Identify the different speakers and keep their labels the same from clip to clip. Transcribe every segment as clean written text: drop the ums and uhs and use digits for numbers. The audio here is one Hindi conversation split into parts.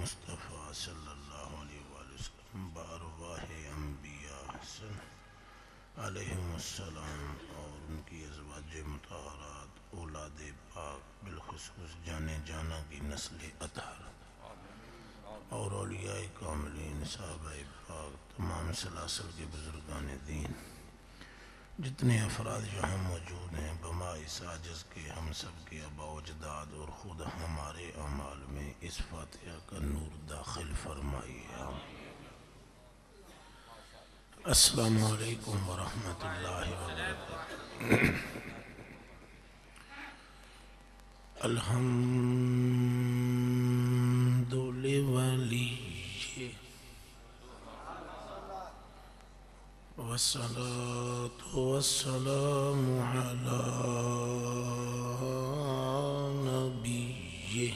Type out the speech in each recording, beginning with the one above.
Speaker 1: मुस्तफ़ा सल्लल्लाहु अलैहि वसल्लम बारवाह अंबिया हसन अलैहिमुस्सलाम और उनकी अज़वाज मुतहरात औलाद पाक बिलखुसूस जाने जाना की नस्ल अतहर और औलियाए कामिलीन सहाबाए पाक तमाम सलासल के बुजुर्गान दीन जितने अफराद यहाँ मौजूद हैं बमाए साजिश के हम सब के आबा अजदाद और ख़ुद हमारे अमाल में इस फातिहा का नूर दाखिल फरमाइए। अस्सलामु अलैकुम वरहमतुल्लाहि वबरकातुहू। अल्हम्दुलिल्लाहि वस्सलातु वस्सलामु अला नबिय्यिह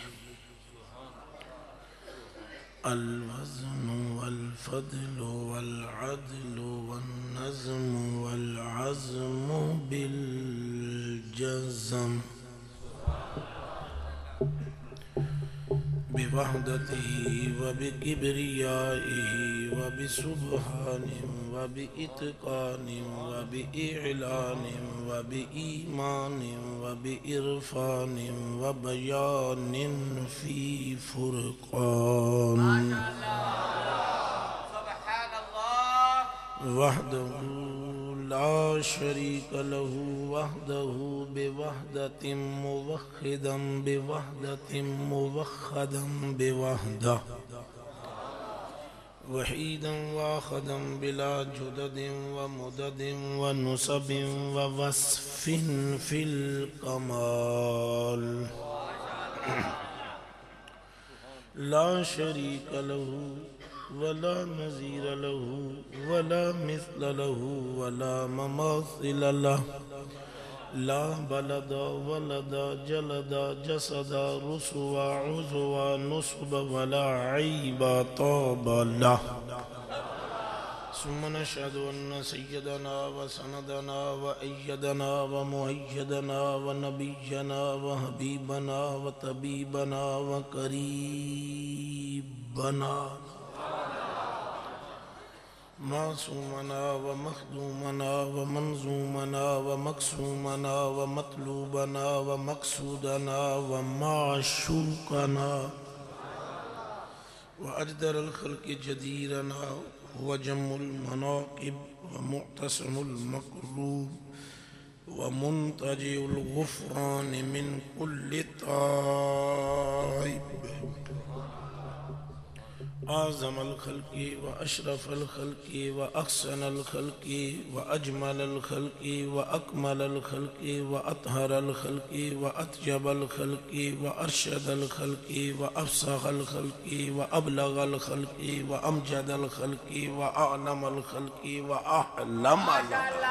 Speaker 1: अल-वज़्नु वल-फ़द्लु वल-अदलु वन-नज़्मु वल-अज़्मु बिल-जज़्म बिवहदतिही व बिकिब्रियाइही व बिसुब्हानिही व बिइत्क़ानिही व बिइलानिही व बिईमानिही व बिइरफ़ानिही व बयानिन फ़ी फ़ुरक़ान वहदहू ला शरीक लहू वहदहू बिवहदतिन मुवह्हिदन बिवहदतिन मुवह्हदन बिवहदह वहीदन वाहिदन बिला जुददिन व मुददिन व नुसबिन व वस्फिन फिल कमाल ला शरीक लहू वला नज़ीर लहू वला मिस्ल लहू वला ममासिल लहू ला बलदा वलदा जलदा जसदा रुसवा उज़वा नुस्ब वला ऐबा तौबा लहू सुम्मा नशहदु अन्ना सय्यदना व सनदना व अय्यदना व मुअय्यदना व नबिय्यना व हबीबना व तबीबना व करीबना मासूमना व मखदूमना व मंजूमना व मकसूमना व मतलूबना व मकसूदना व माशूकना व अजदरुल खल्क़ि जदीरना व जम्मुल मनाक़िब व मुअतसमुल मक़लूब व मुंतजिउल गुफ़रान मिन कुल्लि ताइब आज़मल खल्क़ि व अशरफल खल्क़ि व अहसनल खल्क़ि व अजमलल खल्क़ि व अकमलल खल्क़ि व अतहरल खल्क़ि व अतयबल खल्क़ि व अरशदल खल्क़ि व अफ़सहल खल्क़ि व अबलगल खल्क़ि व अमजदल खल्क़ि व अअलमल खल्क़ि व अअलमल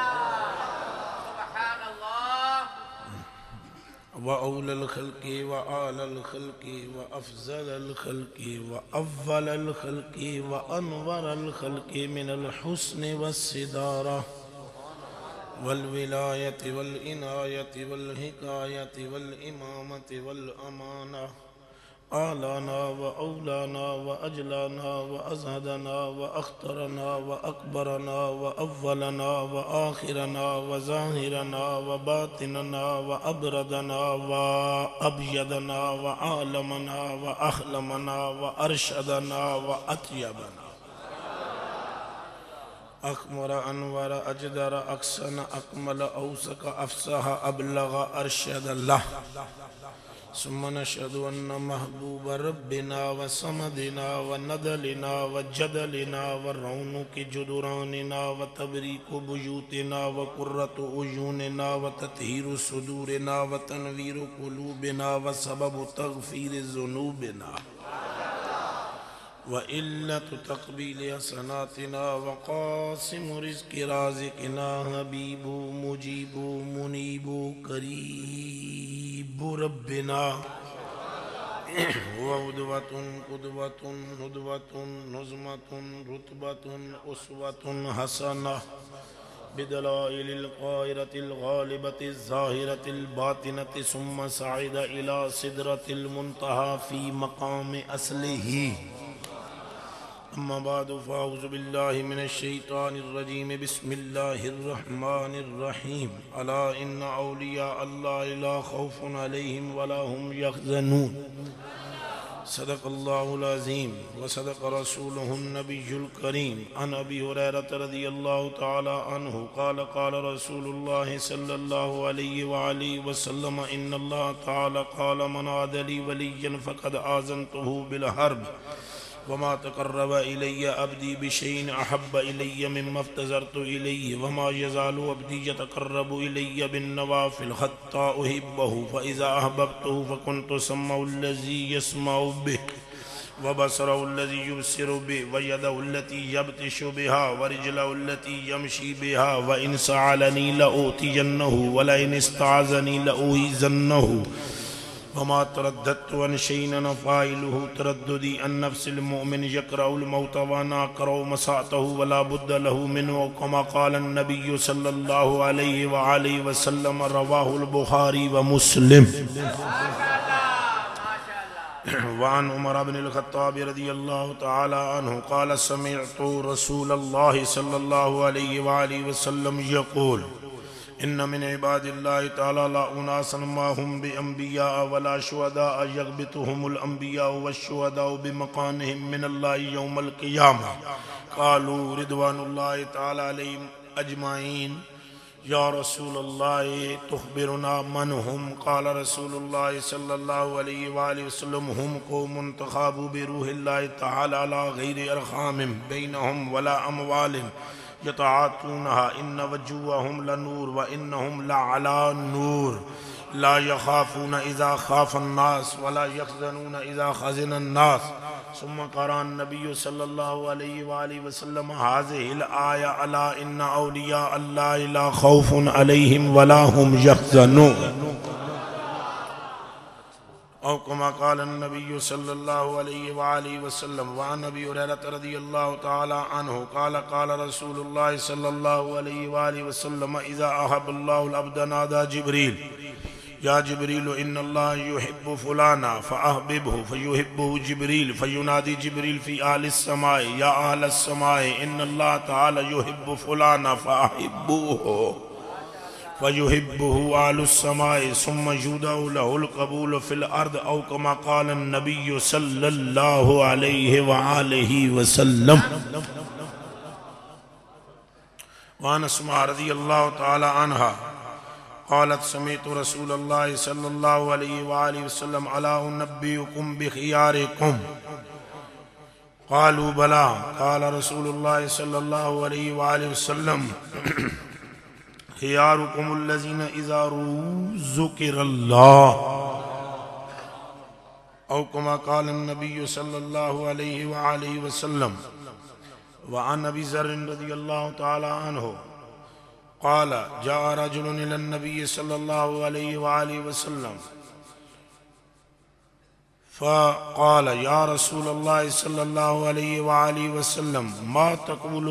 Speaker 1: व औलल खल्क़ि व आलल खल्क़ि व अफ़ज़लल खल्क़ि व अव्वलल खल्क़ि व अनवरल खल्क़ि मिनल हुस्नि वस्सिदारा वल विलायति वल इनायति वल हिकायति वल इमामति वल अमाना आलाना व औलाना व अजलाना व अज़हदना व अख्तरना व अकबरना व अव्वलना व आखिरना व ज़ाहिरना व बातिनना व अबरदना व अबयदना व आलमना व अहलमना व अरशदना व अतयबना अकमर अनवर अजदर अक्सन अकमल औसक अफ़सह अबलग अरशद लह सुम्मा नशहदु अन्ना महबूब रब्बिना व समदिना व नदलिना व जदलिना व रौनुकी जुदुरानिना व तबरीकु बुयूतिना व कुर्रतु उयूनिना व तत्हीरु सुदूरिना व तनवीरु कुलूबिना व सबबु तग़फ़ीरि ज़ुनूबिना व इल्लतु तक़बीलि हसनातिना व क़ासिमु रिज़्क़ि राज़िक़िना हबीबु मुजीबु मुनीबु करीबु रब्बिना व उद्वतुन क़ुद्वतुन नुदवतुन नुज़मतुन रुतबतुन उसवतुन हसना बिदलाइल क़ाहिरतिल ग़ालिबतिज़ ज़ाहिरतिल बातिनति सुम्मा सअद इला सिदरतिल मुंतहा फ़ी मक़ाम अस्लिही। अम्मा बादु फ़अऊज़ु बिल्लाहि मिनश शैतानिर रजीम। बिस्मिल्लाहिर रहमानिर रहीम। अला इन्ना औलिया अल्लाहि ला खौफ़ुन अलैहिम वला हुम यहज़नून। सदक़ल्लाहुल अज़ीम व सदक़ रसूलुहुन नबियुल करीम। अन अबी हुरैरह रज़ियल्लाहु तआला अन्हु क़ाल क़ाल रसूलुल्लाहि सल्लल्लाहु अलैहि व आलिहि वसल्लम इन्नल्लाह तआला क़ाल मन आदली वलिय्यन फ़क़द आज़नतुहु बिल हर्ब वमा तक़र्रब इलय्या अब्दी बिशैइन अहब्ब इलय्या मिम्मा इफ्तज़रतु इलैहि वमा यज़ालु अब्दी यतक़र्रबु इलय्या बिन्नवाफ़िल हत्ता उहिब्बहु फ़इज़ा अहबब्तुहु फ़कुन्तु सम्महुल्लज़ी यस्मउ बिहि व बसरहुल्लज़ी युबसिरु बिहि व यदहुल्लती यब्तिशु बिहा व रिजलहुल्लती यमशी बिहा व इन सअलनी लऊतियन्नहु व लइन इस्तअज़नी लऊइज़न्नहु वमा तरद्दतु अन शैइन अना फ़ाइलुहु तरद्दुदी अन नफ्सिल मुमिन यक़रउल मौत व अना अक़रउ मसाअतहु वला बुद्द लहु मिन्हु कमा क़ाल अन्नबिय्यु सल्लल्लाहु अलैहि व आलिहि वसल्लम। रवाहुल बुखारी व मुस्लिम। वअन उमर इब्नुल ख़त्ताब रज़ियल्लाहु तआला अन्हु क़ाल समिअतु रसूलल्लाहि सल्लल्लाहु अलैहि व आलिहि वसल्लम यक़ूल इन्न मिन इबादिल्लाहि तआला ला उनासन मा हुम बिअंबिया वला शुहदा यग़बितुहुमुल अंबिया वश्शुहदा बिमकानिहिम मिनल्लाहि यौमल क़ियामा। क़ालू रिदवानुल्लाहि तआला अलैहिम अजमाइन या रसूलल्लाह तुख़बिरुना मन हुम। क़ाल रसूलुल्लाह सल्लल्लाहु अलैहि व आलिहि वसल्लम हुम क़ौमुन तख़ाबू बिरूहिल्लाहि तआला ला गैरि अरहामिम बैनहुम वला अमवालिन यतआतूनहा इन्न वजूहहुम लनूर व इन्नहुम लअला नूर ला यख़ाफ़ून इज़ा ख़ाफ़ अन्नास वला यहज़नून इज़ा ख़ज़िन अन्नास। सुम्मा क़रा अन्नबिय्यु सल्लल्लाहु अलैहि व आलिहि वसल्लम हाज़िहिल आया अला इन्ना औलिया अल्लाहि ला खौफ़ुन अलैहिम वला हुम यहज़नून। औ कमा क़ाल अन्नबिय्यु सल्लल्लाहु अलैहि व आलिहि वसल्लम। व अन अबी हुरैरह रज़ियल्लाहु तआला अन्हु क़ाल क़ाल रसूलुल्लाह सल्लल्लाहु अलैहि व आलिहि वसल्लम इज़ा अहब्बल्लाहुल अब्द नादा जिब्रील या जिब्रील इन्नल्लाह युहिब्बु फुलाना फ़अहबिबहु फ़युहिब्बुहु जिब्रील फ़युनादी जिब्रील फ़ी आलिस समाए या अहलस समाए इन्नल्लाह तआला युहिब्बु फुलाना फ़अहिब्बुहु फ़युहिब्बुहु आलुस समाए सुम्मा युदअु लहुल क़बूल फ़िल अर्द औ कमा क़ाल अन्नबिय्यु सल्लल्लाहु अलैहि व आलिहि वसल्लम। व अन अस्मा रज़ियल्लाहु तआला अन्हा क़ालत समिअतु रसूलल्लाह सल्लल्लाहु अलैहि व आलिहि वसल्लम अला उनब्बिउकुम बिख़ियारिकुम। क़ालू बला। क़ाल रसूलुल्लाह सल्लल्लाहु अलैहि व आलिहि वसल्लम ख़ियारुकुमुल्लज़ीना इज़ा ज़ुकिरल्लाह औ कमा क़ाल अन्नबिय्यु सल्लल्लाहु अलैहि व आलिहि वसल्लम। व अन अबी ज़र्र रज़ियल्लाहु तआला अन्हु क़ाल जाअ रजुलुन इलन नबिय्यि सल्लल्लाहु अलैहि व आलिहि वसल्लम फ़क़ाल या रसूलल्लाह सल्लल्लाहु अलैहि व आलिहि वसल्लम मा तक़ूलु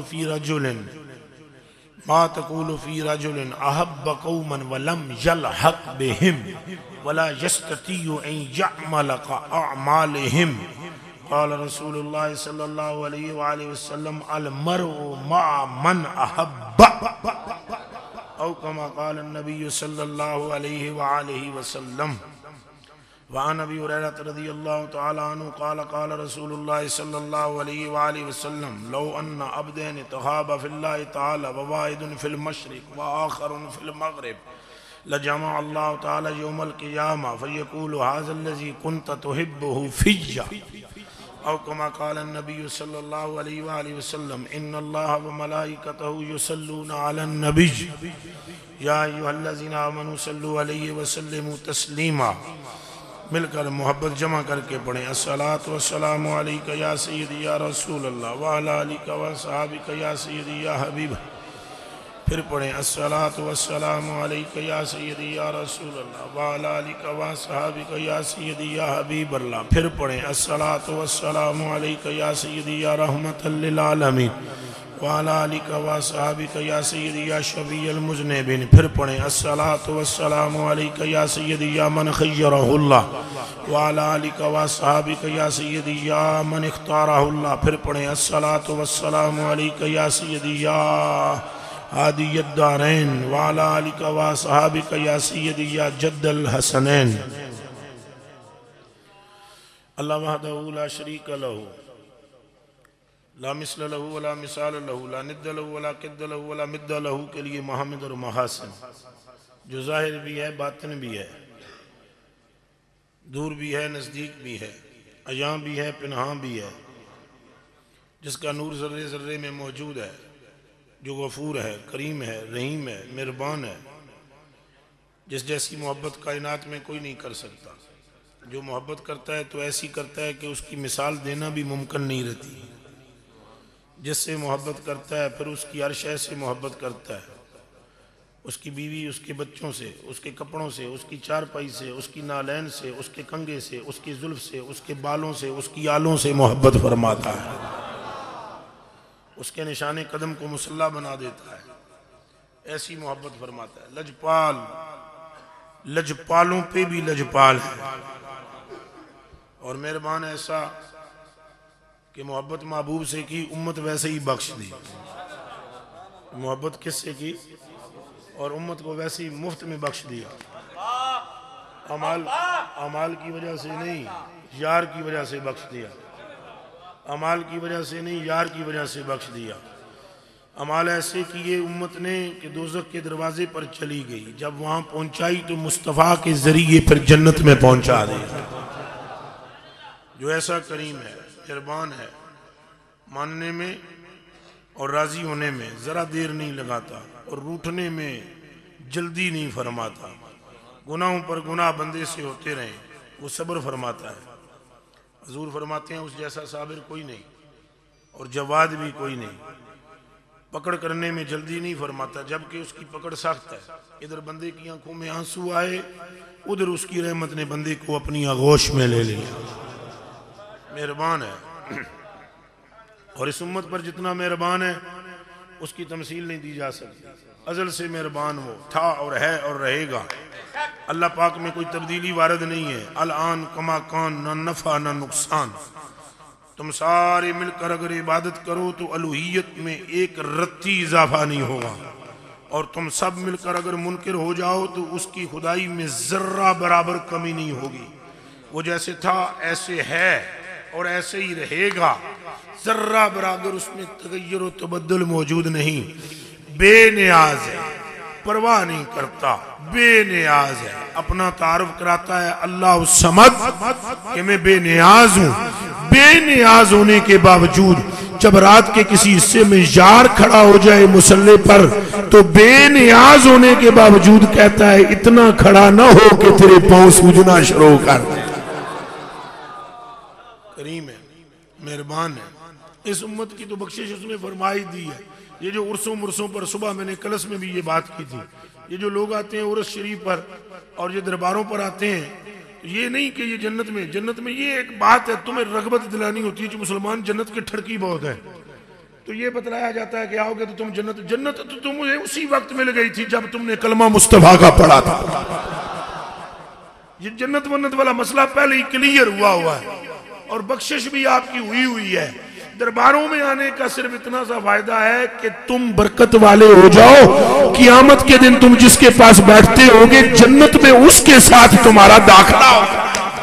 Speaker 1: फ़ी रजुलिन अहब्ब क़ौमन व लम यल्हक़ बिहिम वला यस्ततीउ अन यअमल कअअमालिहिम। क़ाल रसूलुल्लाह सल्लल्लाहु अलैहि व आलिहि वसल्लम अल मरउ मअ मन अहब्ब औ कमा क़ाल अन्नबिय्यु सल्लल्लाहु अलैहि व आलिहि वसल्लम। व अन अबी हुरैरह रज़ियल्लाहु तआला अन्हु क़ाल क़ाल रसूलुल्लाह सल्लल्लाहु अलैहि व आलिहि वसल्लम लौ अन्न अब्दैन तग़ाबा फ़िल्लाहि तआला व वाहिदुन फ़िल मशरिक़ व आख़रुन फ़िल मग़रिब लजमअ अल्लाहु तआला यौमल क़ियामा फ़यक़ूलु हाज़ाल्लज़ी कुन्त तुहिब्बुहु फ़िय्या औ कमा क़ाल अन्नबिय्यु सल्लल्लाहु अलैहि व आलिहि वसल्लम इन्नल्लाह व मलाइकतहु युसल्लूना अलन नबिय्य या अय्युहल्लज़ीना आमनू सल्लु अलैहि व सल्लिमू तस्लीमा। मिलकर मोहब्बत जमा करके पढ़ें। अस्सलातु वस्सलामु अलैका या सय्यदी या रसूल अल्लाह व अला आलिका व अस्हाबिका या सय्यदी या हबीब फिर पढ़ें अस्सलातु वस्सलामु अलैका या सय्यदी या रसूल अल्लाह व अला आलिका व सहाबिका या सय्यदी या हबीब अल्लाह। फिर पढ़ें अस्सलातु वस्सलामु अलैका या सय्यदी या रहमतल लिल आलमीन व अला आलिका व सहाबिका या सय्यदी या शफीअल मुज़निबीन। फिर पढ़ें अस्सलातु वस्सलामु अलैका या सय्यदी या मन खय्यरहुल्लाह व अला आलिका व सहाबिका या सय्यदी या मन इख्तारहुल्लाह। फिर पढ़ें अस्सलातु वस्सलामु अलैका या सय्यदी या हादियद दारैन व अला आलिका व सहाबिका या सय्यदी या जद्दल हसनैन। अल्लाह वहदहु ला शरीक लहू ला मिस्ल लहू वला मिसाल लहू ला निद्द लहू वला किद्द लहू वला मिद्द लहू के लिए मोहम्मद और महासिन जो जाहिर भी है बातिन भी है, दूर भी है नज़दीक भी है, अयां भी है पिनहा भी है, जिसका नूर ज़र्रे ज़र्रे में मौजूद है, जो गफूर है, करीम है, रहीम है, मेहरबान है, जिस जैसी मोहब्बत कायनात में कोई नहीं कर सकता। जो मोहब्बत करता है तो ऐसी करता है कि उसकी मिसाल देना भी मुमकिन नहीं रहती। जिससे मोहब्बत करता है फिर उसकी अर्श ऐसे मोहब्बत करता है, उसकी बीवी, उसके बच्चों से, उसके कपड़ों से, उसकी चारपाई से, उसकी नालैन से, उसके कंगे से, उसकी जुल्फ से, उसके बालों से, उसकी आलों से मोहब्बत फरमाता है। उसके निशाने कदम को मुसल्ला बना देता है, ऐसी मोहब्बत फरमाता है। लजपाल, लजपालों पे भी लजपाल है और मेहरबान ऐसा कि मोहब्बत महबूब से की, उम्मत वैसे ही बख्श दी। मोहब्बत किससे की और उम्मत को वैसे ही मुफ्त में बख्श दिया। अमाल की वजह से नहीं, यार की वजह से बख्श दिया। अमाल की वजह से नहीं, यार की वजह से बख्श दिया। अमाल ऐसे किए उम्मत ने कि दोज़ख के दरवाजे पर चली गई, जब वहां पहुंचाई तो मुस्तफ़ा के जरिए फिर जन्नत में पहुंचा दिया। जो ऐसा करीम है, मेहरबान है, मानने में और राजी होने में जरा देर नहीं लगाता और रूठने में जल्दी नहीं फरमाता। गुनाहों पर गुनाह बंदे से होते रहे, वो सब्र फरमाता है। हजूर फरमाते हैं उस जैसा साबिर कोई नहीं और जवाद भी कोई नहीं। पकड़ करने में जल्दी नहीं फरमाता, जबकि उसकी पकड़ सख्त है। इधर बंदे की आंखों में आंसू आए, उधर उसकी रहमत ने बंदे को अपनी आगोश में ले लिया। मेहरबान है और इस उम्मत पर जितना मेहरबान है उसकी तमसील नहीं दी जा सकती। अजल से मेहरबान वो था और है और रहेगा। अल्लाह पाक में कोई तब्दीली वारद नहीं है। अल आन कमा कान, न नफा न नुकसान। तुम सारे मिलकर अगर इबादत करो तो अलूहियत में एक रत्ती इजाफा नहीं होगा, और तुम सब मिलकर अगर मुनकिर हो जाओ तो उसकी खुदाई में जर्रा बराबर कमी नहीं होगी। वो जैसे था ऐसे है और ऐसे ही रहेगा, जर्रा बराबर उसमें तगय्युर और तबद्दुल मौजूद नहीं। बेनियाज है, परवाह नहीं करता, बेनियाज है। अपना तारुफ कराता है अल्लाह समद कि मैं बेनियाज हूं। बेनियाज होने के बावजूद जब रात के किसी हिस्से में यार खड़ा हो जाए मुसल्ले पर तो बेनियाज होने के बावजूद कहता है इतना खड़ा ना हो कि तेरे पांव सूजना शुरू कर दे। करीम है, मेहरबान है। इस उम्मत की तो बख्शिश उसने फरमाई दी है। ये जो उर्सों मुरसों पर, सुबह मैंने कलस में भी ये बात की थी, ये जो लोग आते हैं उर्स शरीफ पर और ये दरबारों पर आते हैं, ये नहीं कि ये जन्नत में ये एक बात है, तुम्हें रगबत दिलानी होती है कि मुसलमान जन्नत की ठड़की बहुत है, तो ये बतलाया जाता है कि आओगे तो तुम जन्नत तो तुम्हें उसी वक्त मिल गई थी जब तुमने कलमा मुस्तफा का पढ़ा था। ये जन्नत वन्नत वाला मसला पहले ही क्लियर हुआ है और बख्शिश भी आपकी हुई है। दरबारों में आने का सिर्फ इतना सा फायदा है कि तुम बरकत वाले हो जाओ। कियामत के दिन तुम जिसके पास बैठते होगे जन्नत में उसके साथ तुम्हारा दाखिला होगा।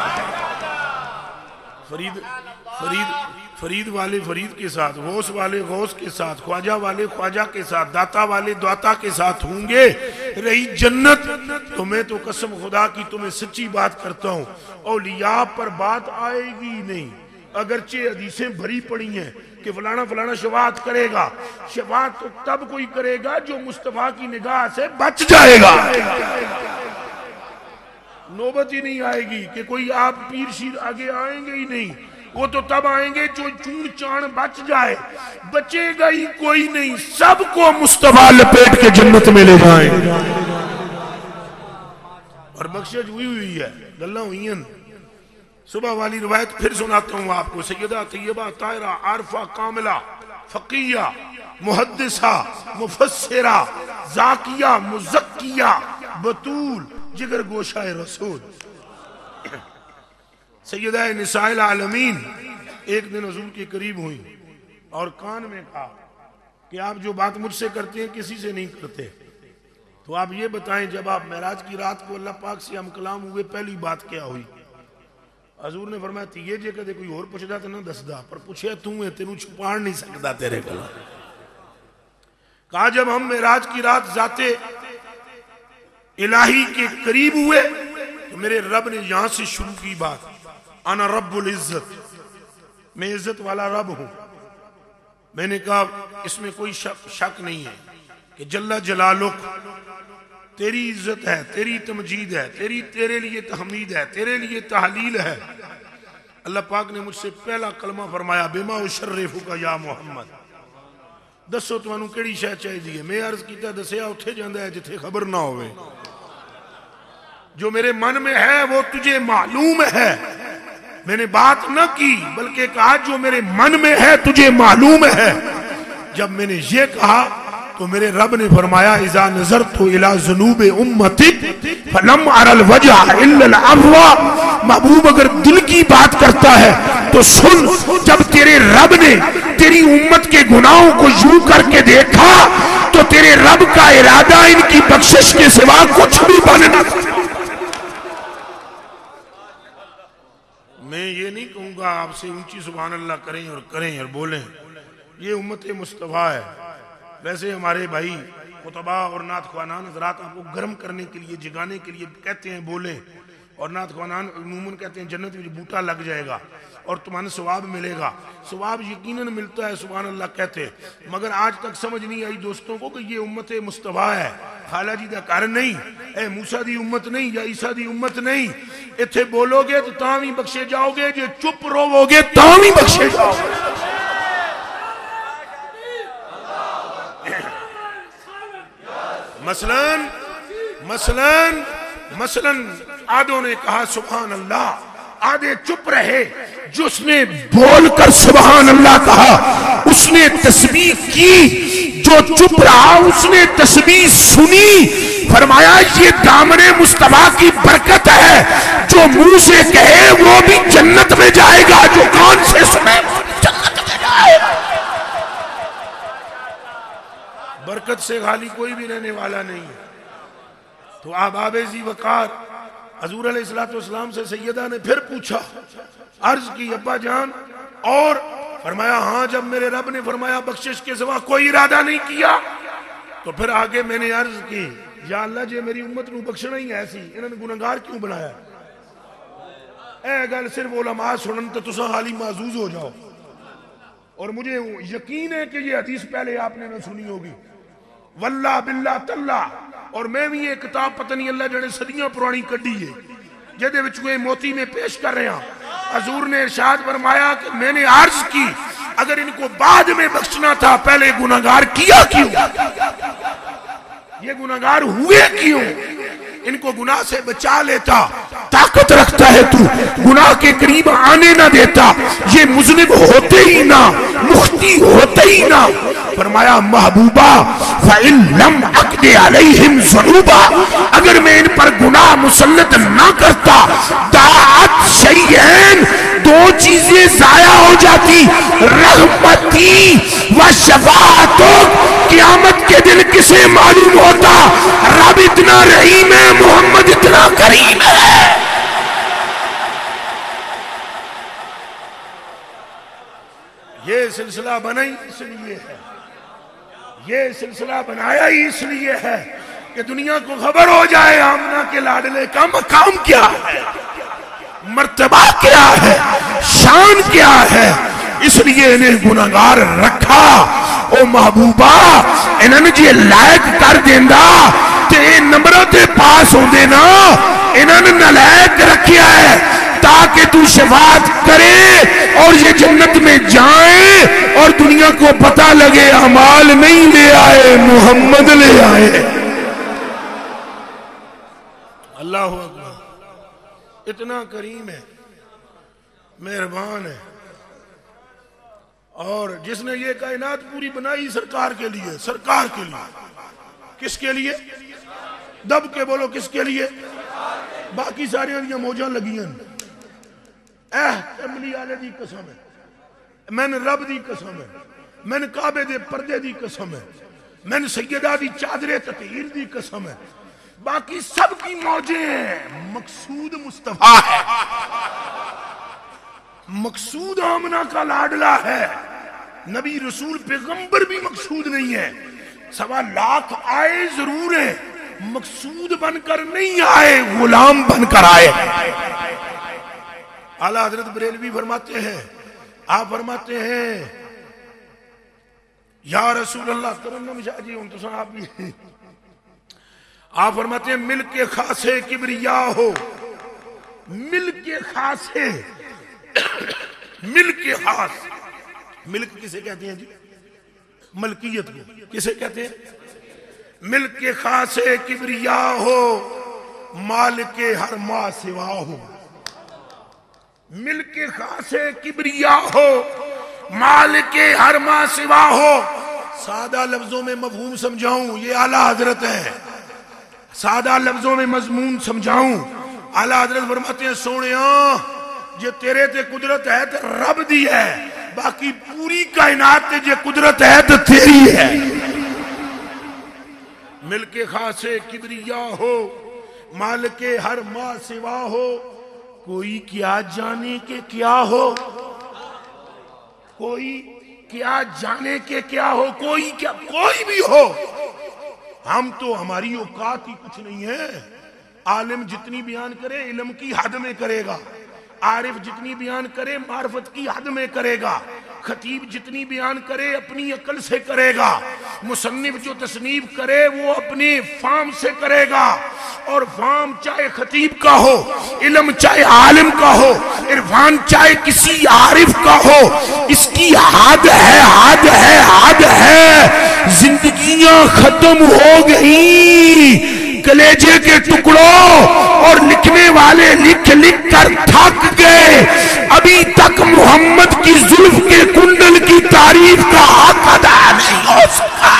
Speaker 1: फरीद वाले फरीद के साथ, गौस वाले गौस के साथ, ख्वाजा वाले ख्वाजा के साथ, दाता वाले दाता के साथ होंगे। रही जन्नत तो मैं तो कसम खुदा की तुम्हें सच्ची बात करता हूं, औलिया पर बात आएगी नहीं। अगरचे हदीसें भरी पड़ी हैं कि फलाना फलाना शफाअत करेगा, शफाअत तो तब कोई करेगा जो मुस्तफा की निगाह से बच जाएगा। नौबत ही नहीं आएगी कि कोई आप पीर शीर आगे आएंगे ही नहीं। वो तो तब आएंगे जो चून चाण बच जाए, बचेगा ही कोई नहीं, सबको मुस्तफा लपेट के जन्नत में ले जाएंगे। और बख्शिश हुई है, गल्ला हुई हैं। सुबह वाली रिवायत फिर सुनाता हूं आपको। सैयदा तैयबा ताहिरा आरफा कामिला फकीया मुहद्दिसा मुफस्सिरा जाकिया मुज़क्किया बतूल जिगर गोशा रसूल सैयदा निसाइल आलमीन एक दिन हुजूर के करीब हुई और कान में कहा कि आप जो बात मुझसे करते हैं किसी से नहीं करते, तो आप ये बताएं जब आप मेराज की रात को अल्लाह पाक से हम कलाम हुए पहली बात क्या हुई? हजूर ने फरमाया तीये जे कदे कोई और पुछदा तो ना दसदा, पर पूछे तू है, तेनू छुपा नहीं सकता तेरे कलाम। कहा जब हम मेराज की रात जाते इलाही के करीब हुए तो मेरे रब ने यहां से शुरू की बात, अना रब्बुल इज्जत, मैं इज्जत वाला रब हूं। मैंने कहा इसमें कोई शक नहीं है कि जल्ला जलालुक तेरी इज्जत है, तेरी तमजीद है, तेरे लिए तहमीद है, तेरे लिए तहलील है। अल्लाह पाक ने मुझसे पहला कलमा फरमाया बिमा उशर्रिफु का या मोहम्मद, दसो तुहानू केड़ी शय चाहिए? मैं अर्ज किया दसिया उत्थे जांदा है जिथे खबर ना होवे। जो मेरे मन में है वो तुझे मालूम है। मैंने बात न की बल्कि कहा जो मेरे मन में है तुझे मालूम है। जब मैंने ये कहा तो मेरे रब ने फरमाया इज़ा नज़रतु इला ज़ुनूबि उम्मतिक फलम अरल वजह इल्लल अफ़वा। महबूब अगर दिल की बात करता है तो सुन, जब तेरे रब ने तेरी उम्मत के गुनाहों को यूं करके देखा तो तेरे रब का इरादा इनकी बख्शिश के सिवा कुछ भी बनना। मैं ये नहीं कहूंगा आपसे ऊंची सुभान अल्लाह करें और बोलें, ये उम्मत मुस्तफा है। वैसे हमारे भाई खुतबा और नात ख्वानान हजरात आपको गर्म करने के लिए, जगाने के लिए कहते हैं बोलें, और नात ख्वानान उमूमन कहते हैं जन्नत में बूटा लग जाएगा और तुम्हें सवाब मिलेगा। सवाब यकीनन मिलता है, सुभान अल्लाह कहते हैं। मगर आज तक समझ नहीं आई दोस्तों को कि ये उम्मत मुस्तफा है, खाला जी का कारण नहीं, ए मूसा दी उम्मत नहीं या ईसा दी उम्मत नहीं। इत्थे बोलोगे तो तां भी बख्शे जाओगे, जे चुप रोवोगे तां भी बख्शे जाओगे। मसलन आधों ने कहा सुभान अल्लाह, आधे चुप रहे। जिसने बोलकर सुभान अल्लाह कहा उसने तस्बीह की, जो चुप रहा उसने तस्बीह सुनी। फरमाया ये दामने मुस्तफा की बरकत है, जो मुंह से कहे वो भी जन्नत में जाएगा, जो कान से सुने वो भी जन्नत में जाएगा। बरकत से खाली कोई भी रहने वाला नहीं है। तो आबाबे जी वकार हजूर अलैहिस्सलाम से सैयदा ने फिर पूछा, अर्ज की अब्बा जान, और फरमाया हाँ। जब मेरे रब ने फरमाया बख्शिश के सिवा कोई इरादा नहीं किया, तो फिर आगे मैंने अर्ज की या अल्लाह जे मेरी उम्मत नू बख्शना ही ऐसी, इन्होंने गुनहगार क्यों बनाया? ए गल सिर्फ उलमा सुनन तो तुसा हाली महजूज हो जाओ। और मुझे यकीन है कि ये हदीस पहले आपने ना सुनी होगी, वल्ला बिल्ला तल्ला। और मैं भी ये किताब पता नहीं अल्लाह जड़े सदियां पुरानी कड्डी है, जेदे विच कोई मोती में पेश कर रहे हैं। हजूर ने इरशाद फरमाया कि मैंने अर्ज की अगर इनको बाद में बख्शना था पहले गुनाहगार किया क्यों? ये गुनाहगार हुए क्यों? इनको गुनाह से बचा लेता, ताकत रखता है तू, गुनाह के करीब आने ना देता, ये मुज़निब होते ही ना, मुख्ती होते ही ना। फरमाया महबूबा फ़इन लम अक़दि अलैहिम ज़ुनूबा, अगर मैं इन पर गुनाह मुसल्लत ना करता, दाअत शैयैन, दो चीजें जाया हो जाती, रहमती व शफ़ाअतुक। क़यामत के दिन किसे मालूम होता रब इतना रहीम है, मोहम्मद इतना करीम है। ये सिलसिला बना ही इसलिए है, ये सिलसिला बनाया ही इसलिए है कि दुनिया को खबर हो जाए आमना के लाडले का मकाम क्या है, मर्तबा क्या है, शान क्या है। इसलिए इन्हें गुनाहगार रखा। ओ महबूबा इन्होंने जे लायक कर देंदा ते नंबरों ते पास होंदे ना, इन्होंने नलायक रखिया है ताकि तू शफात करे
Speaker 2: और ये जन्नत में जाएं और दुनिया को पता लगे अमाल नहीं ले आए, मोहम्मद ले आए।
Speaker 1: अल्लाह अकबर। इतना करीम है, मेहरबान है। और जिसने ये कायनात पूरी बनाई सरकार के लिए, सरकार के लिए। किसके लिए? दब के बोलो, किसके लिए? बाकी सारिया दी मौजा लगियां। कमली आले दी कसम है, मैंने रब दी कसम है, मैंने काबे दे पर्दे दी कसम है, मैंने सैयदा दी चादरे ततीर दी कसम है। बाकी सबकी मौजे हैं, मकसूद मुस्तफा है। मकसूद आमना का लाडला है। नबी रसूल पैगंबर भी मकसूद नहीं है। 1.25 लाख आए जरूर है, मकसूद बनकर नहीं आए, गुलाम बनकर आए। आला हजरत बरेलवी फरमाते हैं, आप फरमाते हैं या रसूल अल्लाह तरन्नुम शाह जी हूं तो आप भी, आप फरमाते हैं मिल के खासे किबरिया हो, मिल के खासे, मिल के खास। मिल्क किसे कहते हैं जी? मलकियत को किसे कहते हैं? मिल के खासे किबरिया हो, माल के हर माँ सिवा हो। मिल के खासे किबरिया हो, माल के हर माँ सिवा हो। सादा लफ्जों में मफहूम समझाऊं, ये आला हजरत है। सादा लफ्जों में मजमून समझाऊं, आला हजरत फरमाते हैं सोनिया जे तेरे ते कुदरत है तो रब दी है, बाकी पूरी कायनात ते जे कुदरत है तो तेरी है। मिल के खासे किबरिया हो, माल के हर माँ सिवा हो। कोई क्या जाने के क्या हो, कोई क्या जाने के क्या हो, कोई क्या, कोई भी हो, हम तो हमारी औकात ही कुछ नहीं है। आलिम जितनी बयान करे इल्म की हद में करेगा, आरिफ जितनी बयान करे मार्फत की हद में करेगा, खतीब जितनी बयान करे अपनी अकल से करेगा, मुसन्निफ जो तसनीफ करे वो अपने फाम से करेगा। और फाम चाहे खतीब का हो, इल्म चाहे आलिम का हो, इरफान चाहे किसी आरिफ का हो, इसकी हद है, हद है, हद है। जिंदगियां खत्म हो गई कलेजे के टुकड़ों, और लिखने वाले लिख लिख कर थक गए। अभी तक मोहम्मद की जुल्फ के कुंडल की तारीफ का हक अदा नहीं हो सका।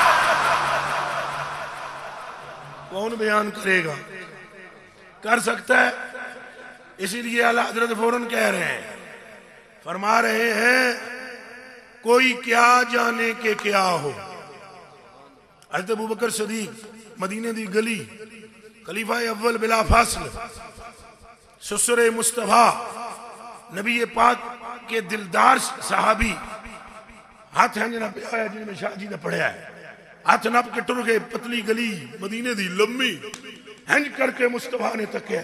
Speaker 1: कौन बयान करेगा? कर सकता है? इसीलिए आला हजरत फौरन कह रहे हैं, फरमा रहे हैं कोई क्या जाने के क्या हो। हज़रत अबू बकर सदीक मदीने दी गली, खलीफा अव्वल बिला फासल, ससुरे मुस्तफा, नबी पाक के दिलदार सहाबी, हाथ हंजना पे जिनमें शाह जी ने पढ़िया है, हाथ नप के टुर गए। पतली गली मदीने दी लम्मी, हंज करके मुस्तफा ने तके,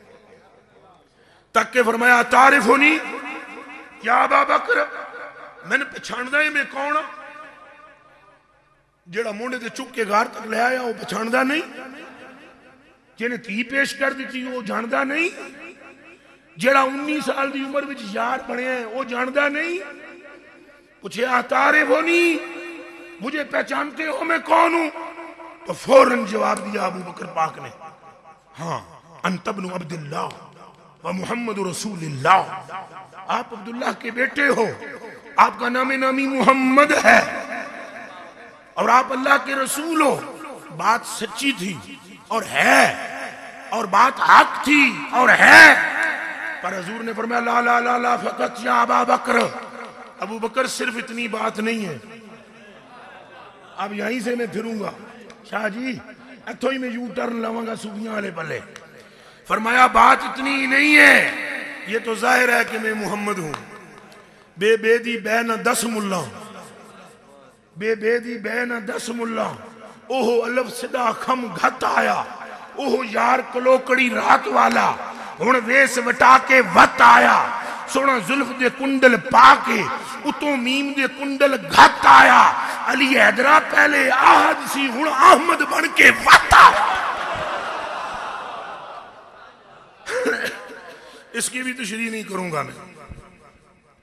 Speaker 1: तक के फरमाया तारिफ होनी क्या अबा बकर, मैंने पछाणदा है मैं कौन? जेड़ा मुंडे ते चुक के घर तक ले आया वो पछाणदा नहीं, जिन्हें धी पेश कर दी वो जानदा नहीं, जेड़ा 19 साल की उम्र में यार बने वो जानदा नहीं। पूछे तारिफ होनी, मुझे पहचानते हो मैं कौन हूं? तो फौरन जवाब दिया अबू बकर पाक ने, हाँ अंत इब्न अब्दुल्लाह व मुहम्मद रसूलुल्लाह, आप अब्दुल्लाह के बेटे हो, आपका नामे नामी मुहम्मद है और आप अल्लाह के रसूल हो। बात सच्ची थी और है, और बात हक थी और है। पर हजूर ने फरमाया ला ला ला ला फकत या अबा बकर, अबू बकर सिर्फ इतनी बात नहीं है। अब यहीं से मैं फिरूंगा शाह जी, इथों ही मैं यू टर्न लवांगा सूफियां वाले पल्ले। फरमाया बात इतनी ही नहीं है, ये तो जाहिर है कि मैं मोहम्मद हूं। बेबेदी बैन 10 मुल्ला, बेबेदी बैन 10 मुल्ला, ओहो अलफ सिदा खम घत आया, ओहो यार कलोकड़ी रात वाला, हुण वेस वटा के वत आया, सोना जुल्फ दे कुंडल पाके उतों मीम दे कुंडल घत आया। अली हैदरा पहले आहद सी, हुण अहमद बन के वत आया। इसकी भी तशरीह नहीं करूंगा मैं,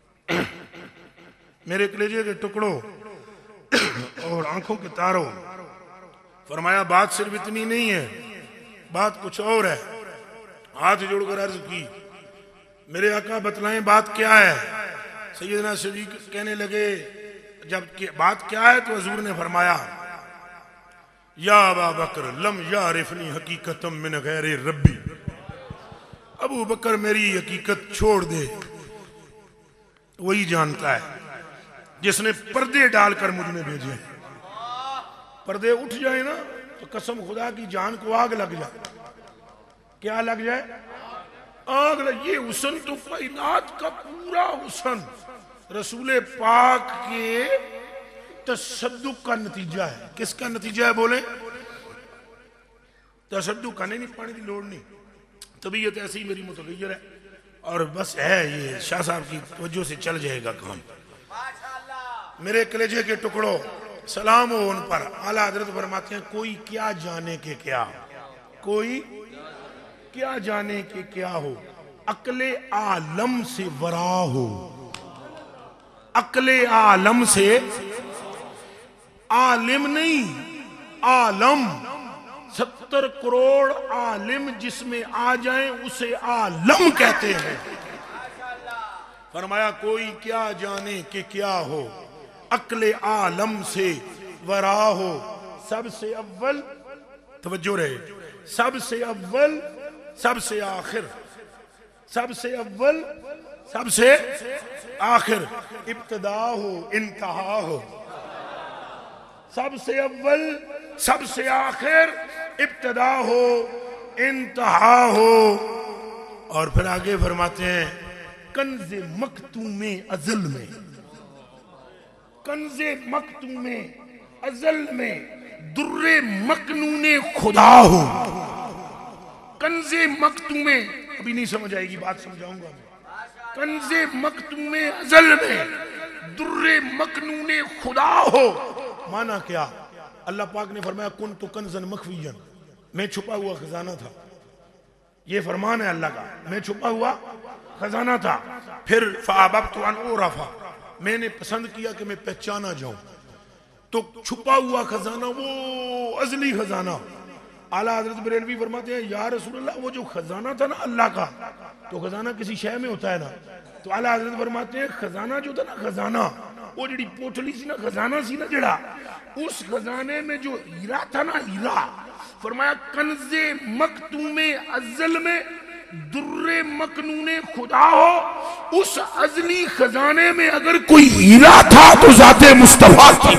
Speaker 1: मेरे कलेजे के टुकड़ों और आंखों के तारों, फरमाया बात सिर्फ इतनी नहीं है, बात कुछ और है। हाथ जोड़कर अर्ज की, मेरे आका बतलाएं बात क्या है। सैयदना सिद्दीक कहने लगे जब बात क्या है तो हुजूर ने फरमाया, या अबा बकर लम यारिफनी हकीकतम मिन गैर रब्बी, अबू बकर मेरी हकीकत छोड़ दे, वही जानता है जिसने पर्दे डालकर मुझ में भेजे। पर्दे उठ जाए ना तो कसम खुदा की जान को आग लग जाए। क्या लग जाए? आग लग। ये हुस्न तो कायनात का पूरा हुस्न रसूले पाक के तशद्दुक का नतीजा है। किसका नतीजा है बोले? तशद्दुक का। नहीं पानी की लोड़ नहीं, तबीयत ऐसी मेरी मुतगय्यर है और बस है, ये शाह साहब की तवज्जो से चल जाएगा काम। मेरे कलेजे के टुकड़ों, सलाम हो उन पर। आला हजरत फरमाते हैं, कोई क्या जाने के क्या, कोई क्या जाने के क्या हो, अक्ले आलम से वरा हो। अक्ले आलम से, आलिम नहीं आलम, 70 करोड़ आलिम जिसमें आ जाएं उसे आलम कहते हैं। फरमाया कोई क्या जाने के क्या हो, अक्ले आलम से वरा हो। सबसे अव्वल, तवज्जो रहे, सबसे अव्वल सबसे आखिर, सबसे अव्वल सबसे आखिर, इब्तिदा हो इंतहा हो। सबसे अव्वल सबसे आखिर, इब्तिदा हो इंतहा हो। और फिर आगे फरमाते हैं, कंज़े मक्तूमे अज़ल में, कंज़े मक्तूमे अज़ल में दुर्रे मकनूने खुदा हो। कंज़े मक्तूमे, अभी नहीं समझ आएगी बात, समझाऊंगा मैं। कंज़े मक्तूमे अज़ल में दुर्रे मकनूने खुदा हो। माना क्या? अल्लाह पाक ने फरमाया कुन तो कंज़न मखफियन, मैं छुपा हुआ खजाना था। ये फरमान है अल्लाह का, मैं छुपा हुआ खजाना था। फिर फ़अबतु अन उरफ़ा, मैंने पसंद किया कि मैं पहचाना जाऊं। तो छुपा हुआ खजाना वो अज़ली खजाना। आला हज़रत बरेलवी फरमाते हैं, या रसूल अल्लाह, वो जो खजाना था ना अल्लाह का, तो खजाना किसी शय में होता है ना। तो आला हज़रत फरमाते हैं, खजाना जो था ना, खजाना वो जड़ी पोटली सी ना, खजाना सी ना जड़ा, उस खजाने में जो हीरा था ना, हीरा, फरमाया कंज़े मक्तूमे अज़ल में दुर्रे मकनूने खुदा हो। उस अज़ली खजाने में अगर कोई हीरा था तो ज़ाते मुस्तफा की।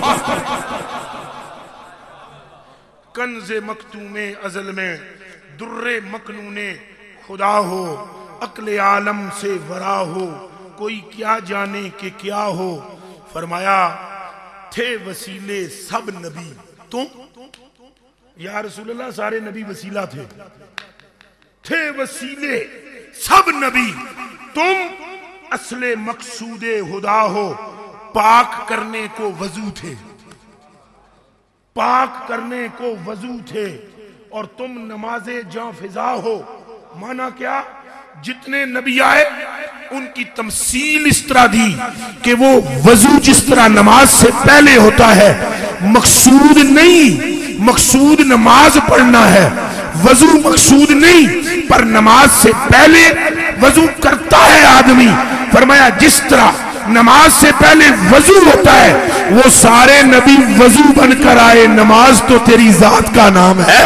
Speaker 1: कंज़े मक्तूमे अज़ल में दुर्रे मकनूने खुदा हो, अक्ले आलम से वरा हो, कोई क्या जाने के क्या हो। फरमाया थे वसीले सब नबी तुम, या रसूलल्लाह सारे नबी वसीला थे वसीले सब नबी तुम, असले मकसूदे हुदा हो, पाक करने को वजू थे, पाक करने को वजू थे। और तुम नमाजे जां फिजा हो। माना क्या? जितने नबी आए उनकी तमसील इस तरह दी कि वो वजू जिस तरह नमाज से पहले होता है, मकसूद नहीं, मकसूद नमाज पढ़ना है, वजू मकसूद नहीं, पर नमाज से पहले वजू करता है आदमी। फरमाया जिस तरह नमाज से पहले वजू होता है, वो सारे नबी वजू बनकर आए। नमाज तो तेरी जात का नाम है।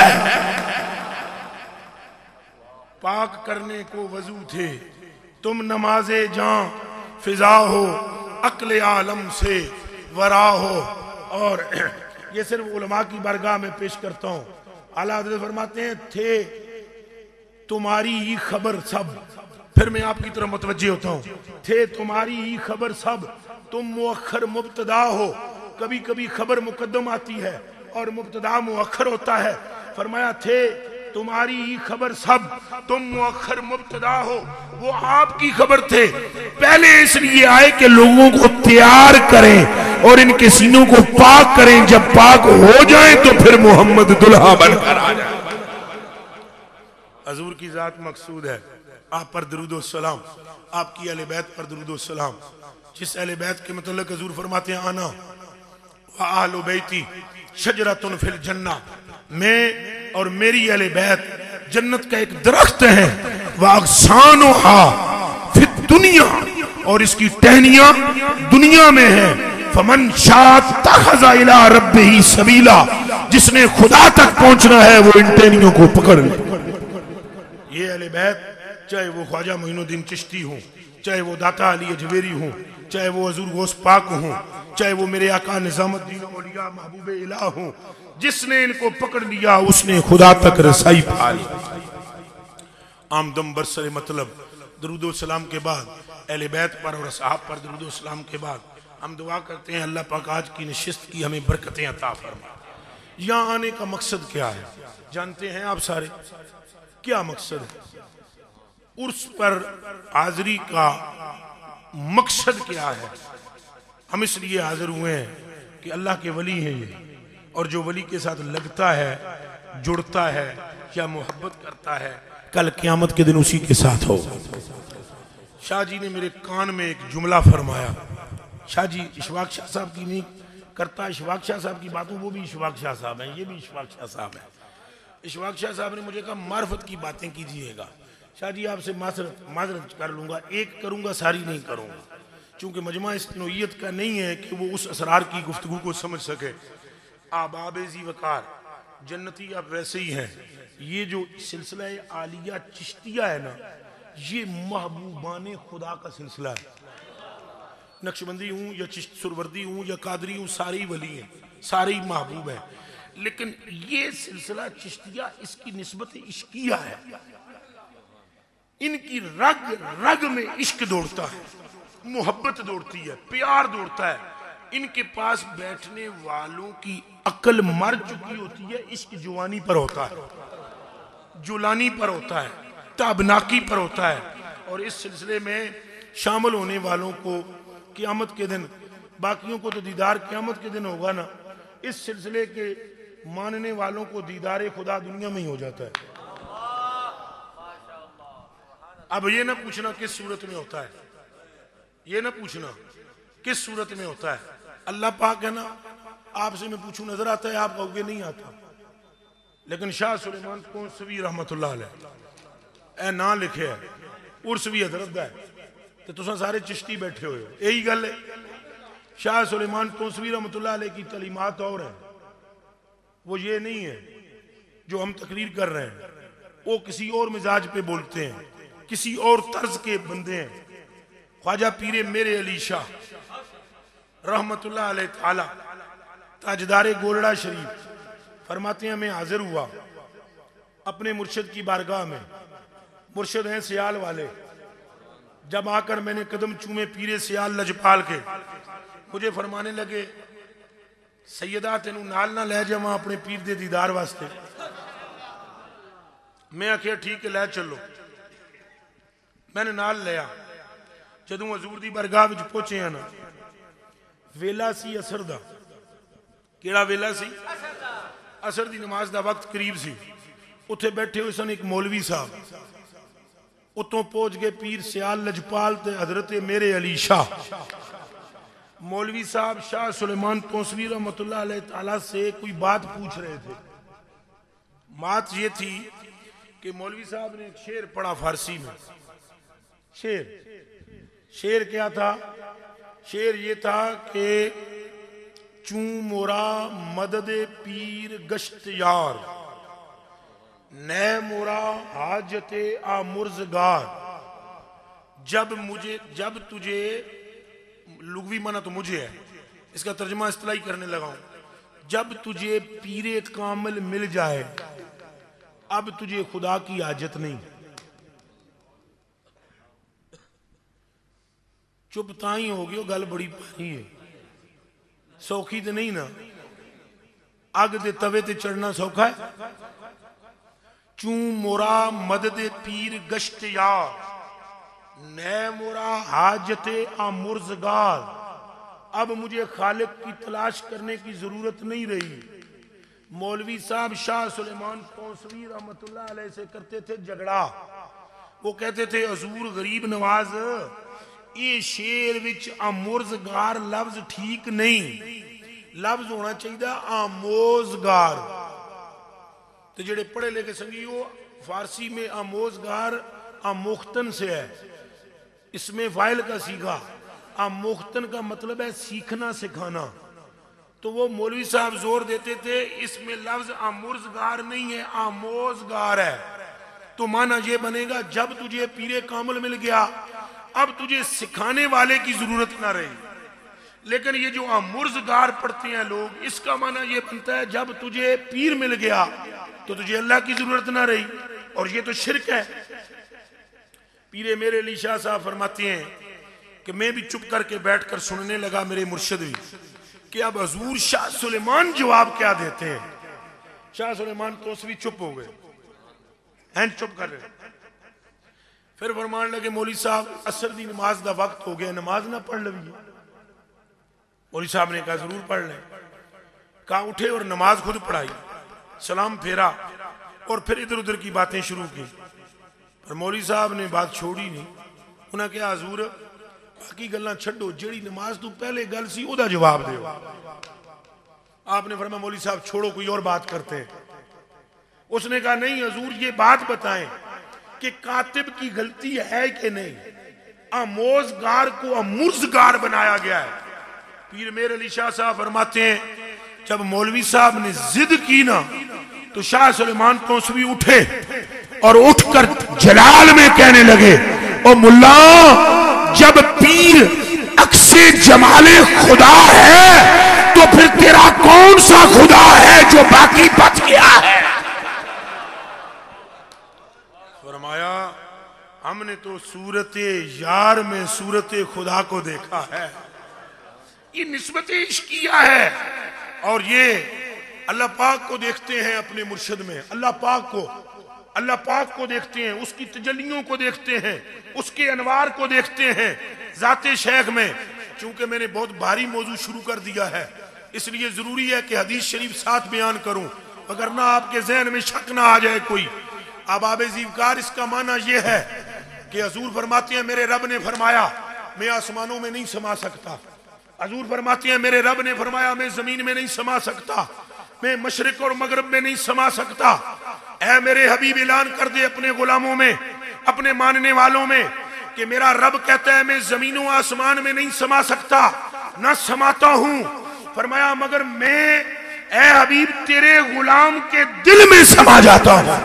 Speaker 1: पाक करने को वजू थे तुम, नमाजे जां फिजा हो, अक्ले आलम से वरा हो। और ये सिर्फ उलमा की बारगाह में पेश करता हूं। आला हज़रत फरमाते हैं, थे तुम्हारी ही खबर सब, फिर मैं आपकी तरफ मुतवज्जे होता हूं, थे तुम्हारी ही खबर सब, तुम मुअख्खर मुब्तदा हो। कभी कभी खबर मुकद्दम आती है और मुब्तदा मुअख्खर होता है। फरमाया थे तुम्हारी ही खबर सब, तुम मुअख्खर मुब्तदा हो। वो आपकी खबर थे, पहले इसलिए आए कि लोगों को तैयार करें और इनके सीनों को पाक करें। जब पाक हो जाएं तो फिर मोहम्मद दुल्हा बनकर आ जाए। हजूर की जात मकसूद है। आप पर दरूद व सलाम, आपकी अहले बैत पर दरूद व सलाम। जिस अहले बैत के मतलब हजूर फरमाते हैं आना व अहलु बैती शजरतुन फिल जन्ना, मैं और मेरी अहले बैत जन्नत का एक दरख्त है। व अगसानुहा फिद दुनिया, और इसकी टहनियां दुनिया में है। फमन शातखज़ा इला रब्बिही सबीला, जिसने खुदा तक पहुंचना है वो इन टहनियों को पकड़ ले। ये अहले बैत, चाहे वो ख्वाजा मोइनुद्दीन चिश्ती हो, चाहे वो दाता अली अजमेरी हो, चाहे वो हजूर गौस पाक हो, चाहे वो मेरे आका निजामुद्दीन औलिया महबूब इलाह हो, जिसने इनको पकड़ लिया उसने खुदा तक रसाई पा ली। आमदम बरसरे मतलब दरूद सलाम के बाद अहले बैत पर और असहाब पर दरूद सलाम के बाद हम दुआ करते हैं अल्लाह पाक आज की नशिस्त की हमें बरकतें अता फरमा। यहाँ आने का मकसद क्या है जानते हैं आप सारे? क्या मकसद है उर्स पर हाजिरी का? मकसद क्या है? हम इसलिए हाजिर हुए हैं कि अल्लाह के वली हैं ये, और जो वली के साथ लगता है, जुड़ता है या मोहब्बत करता है, कल क़यामत के दिन उसी के साथ हो। शाह जी ने मेरे कान में एक जुमला फरमाया। शाह जी इशफाक शाह साहब की नहीं करता, इशफाक शाह साहब की बातों, वो भी इशफाक शाह साहब हैं, ये भी इशफाक शाह साहब हैं। इशफाक शाह साहब ने मुझे कहा मार्फत की बातें कीजिएगा। शाह जी आपसे माजरत कर लूंगा, एक करूंगा, सारी नहीं करूंगा, चूंकि मजमा इस नोयत का नहीं है कि वो उस असरार की गुफ्तगू को समझ सके। आबाब जी वकार जन्नती आप वैसे ही हैं। ये जो सिलसिला आलिया चिश्तिया है ना, ये महबूबान खुदा का सिलसिला है। नक्शबंदी हूँ या चिश्त सुरवर्दी हूँ या कादरी हूँ, सारे ही वली हैं, सारे ही महबूब हैं। लेकिन ये सिलसिला चिश्तिया इसकी निस्बत इश्किया है। इनकी रग रग में इश्क दौड़ता है, मोहब्बत दौड़ती है, प्यार दौड़ता है। इनके पास बैठने वालों की अक्ल मर चुकी होती है, इश्क जुवानी पर होता है, जुलानी पर होता है, ताबनाकी पर होता है। और इस सिलसिले में शामिल होने वालों को क़यामत के दिन, बाकियों को तो दीदार क़यामत के दिन होगा ना, इस सिलसिले के मानने वालों को दीदार खुदा दुनिया में ही हो जाता है। अब ये ना पूछना किस सूरत में होता है, ये ना पूछना किस सूरत में होता है। अल्लाह पाक है ना, आपसे मैं पूछूं नजर आता है, आप कहोगे नहीं आता। लेकिन शाह सुलेमान कोसवी रहमतुल्लाह अलैह ए ना लिखे है उर्स भी हजरत दा है, तो तुम सारे चिश्ती बैठे हुए हो, यही गल है। शाह सुलेमान कोसवी रहमतुल्लाह अलैह की तलीमात और है, वो ये नहीं है जो हम तकरीर कर रहे हैं। वो किसी और मिजाज पे बोलते हैं, किसी और तर्ज के बंदे हैं। ख्वाजा पीरे मेरे अली शाह रहमतुल्लाह अलैह ताला ताजदारे गोलड़ा शरीफ फरमाते हैं, मैं हाजिर हुआ अपने मुर्शिद की बारगाह में। मुर्शिद हैं सियाल वाले। जब आकर मैंने कदम चूमे पीरे सियाल लजपाल के, मुझे फरमाने लगे सैयदा तेनू नाल ना ले जावा अपने पीर दे दीदार वास्ते। मैं आखिया ठीक है लै चलो। मैंने नाल लिया। जदों हजूर दी बारगाह विच पहुंचे हैं ना, वेला सी असर दा। केड़ा वेला सी? असर दी नमाज दा वक्त करीब सी। उत्थे बैठे हुए सन एक मौलवी साहब। उतों पहुंच गए पीर सियाल लजपाल ते हजरत मेरे अली शाह। मौलवी साहब शाह सुलेमान तोसवी रहमतुल्लाह अलैह ताला से कोई बात पूछ रहे थे। बात ये थी कि मौलवी साहब ने एक शेर पढ़ा फारसी में। शेर क्या था? शेर ये था कि चू मोरा मदद पीर गश्त यार, नै मोरा हाजते आ मुर्जगार। जब तुझे, लुगवी माना तो मुझे है, इसका तर्जमा इस्तिलाही करने लगा हूं। जब तुझे पीरे कामिल मिल जाए, अब तुझे खुदा की हाजत नहीं। चुप ताई हो गई, गल बड़ी भारी है, सौखी तो नहीं ना। अग दे तवे ते चढ़ना सौखा है? चू मोरा मदद पीर गश्त यार, नै मोरा हाजते आ मुर्जगार। अब मुझे खालिक की तलाश करने की जरूरत नहीं रही। मौलवी साहब शाह सुलेमान तौसवी रहमतुल्लाह अलैह से करते थे झगड़ा। वो कहते थे हजूर गरीब नवाज ये शेर विच आमोज़गार लफ्ज ठीक नहीं, लफ्ज होना चाहिए आमोज़गार। तो जेड़े पढ़े लिखे संगी वो फारसी में आमोज़गार आमोख्तन से है, इसमें फाइल का सीखा। आमोख्तन का मतलब है सीखना सिखाना। तो वो मौलवी साहब जोर देते थे इसमें लफ्ज आमुर्ज़गार नहीं है, आमोज़गार है। तो माना ये बनेगा जब तुझे पीरे कामिल मिल गया अब तुझे सिखाने वाले की जरूरत ना रही। लेकिन ये जो आमुर्ज़गार पढ़ते हैं लोग, इसका माना ये बनता है जब तुझे पीर मिल गया तो तुझे अल्लाह की जरूरत ना रही, और ये तो शिरक है। पीरे मेरे अली शाह साहब फरमाते हैं कि मैं भी चुप करके बैठकर सुनने लगा, मेरे मुर्शिद भी, कि अब हजूर शाह सुलेमान जवाब क्या देते हैं। शाह सुलेमान तो भी चुप हो गए, हैं चुप कर रहे। फिर फरमान लगे मौली साहब असर दी नमाज का वक्त हो गया, नमाज ना पढ़ लवी। मौली साहब ने कहा जरूर पढ़ लें। कहा उठे और नमाज खुद पढ़ाई, सलाम फेरा और फिर इधर उधर की बातें शुरू की। पर मौली साहब ने बात छोड़ी नहीं। उन्हें कहा हजूर बाकी गल्लां छड्डो, जेड़ी नमाज तो पहले गल सी ओदा जवाब दो। आपने फरमाया मौली साहब छोड़ो कोई और बात करते हैं। उसने कहा नहीं हजूर ये बात बताएं कि कातिब की गलती है कि नहीं। आमोज़गार को आमुर्ज़गार बनाया गया है। पीर मेरे अली शाह साहब फरमाते हैं जब मौलवी साहब ने जिद की ना तो शाह सुलेमान तौसवी उठे और उठकर जलाल में कहने लगे, ओ मुल्ला जब पीर अक्से जमाले खुदा है तो फिर तेरा कौन सा खुदा है जो बाकी बच गया है। फरमाया हमने तो सूरते यार में सूरते खुदा को देखा है। ये निस्बत इश्किया है और ये अल्लाह पाक को देखते हैं अपने मुर्शिद में। अल्लाह पाक को देखते हैं, उसकी तजल्लियों को देखते हैं, उसके अनवार को देखते हैं जाते शेख में। चूंकि मैंने बहुत भारी मौजू शुरू कर दिया है इसलिए जरूरी है कि हदीस शरीफ साथ बयान करूं, वगरना आपके जहन में शक ना आ जाए कोई। अब आबे जीवकार इसका माना यह है कि हजूर फरमाते हैं मेरे रब ने फरमाया मैं आसमानों में नहीं समा सकता। हजूर फरमाते हैं मेरे रब ने फरमाया मैं जमीन में नहीं समा सकता, मैं मशरिक और मगरब में नहीं समा सकता। ऐ मेरे हबीब ऐलान कर दे अपने गुलामों में, अपने मानने वालों में कि मेरा रब कहता है मैं जमीनों आसमान में नहीं समा सकता, न समाता हूं। फरमाया मगर मैं ऐ हबीब तेरे गुलाम के दिल में समा जाता हूं।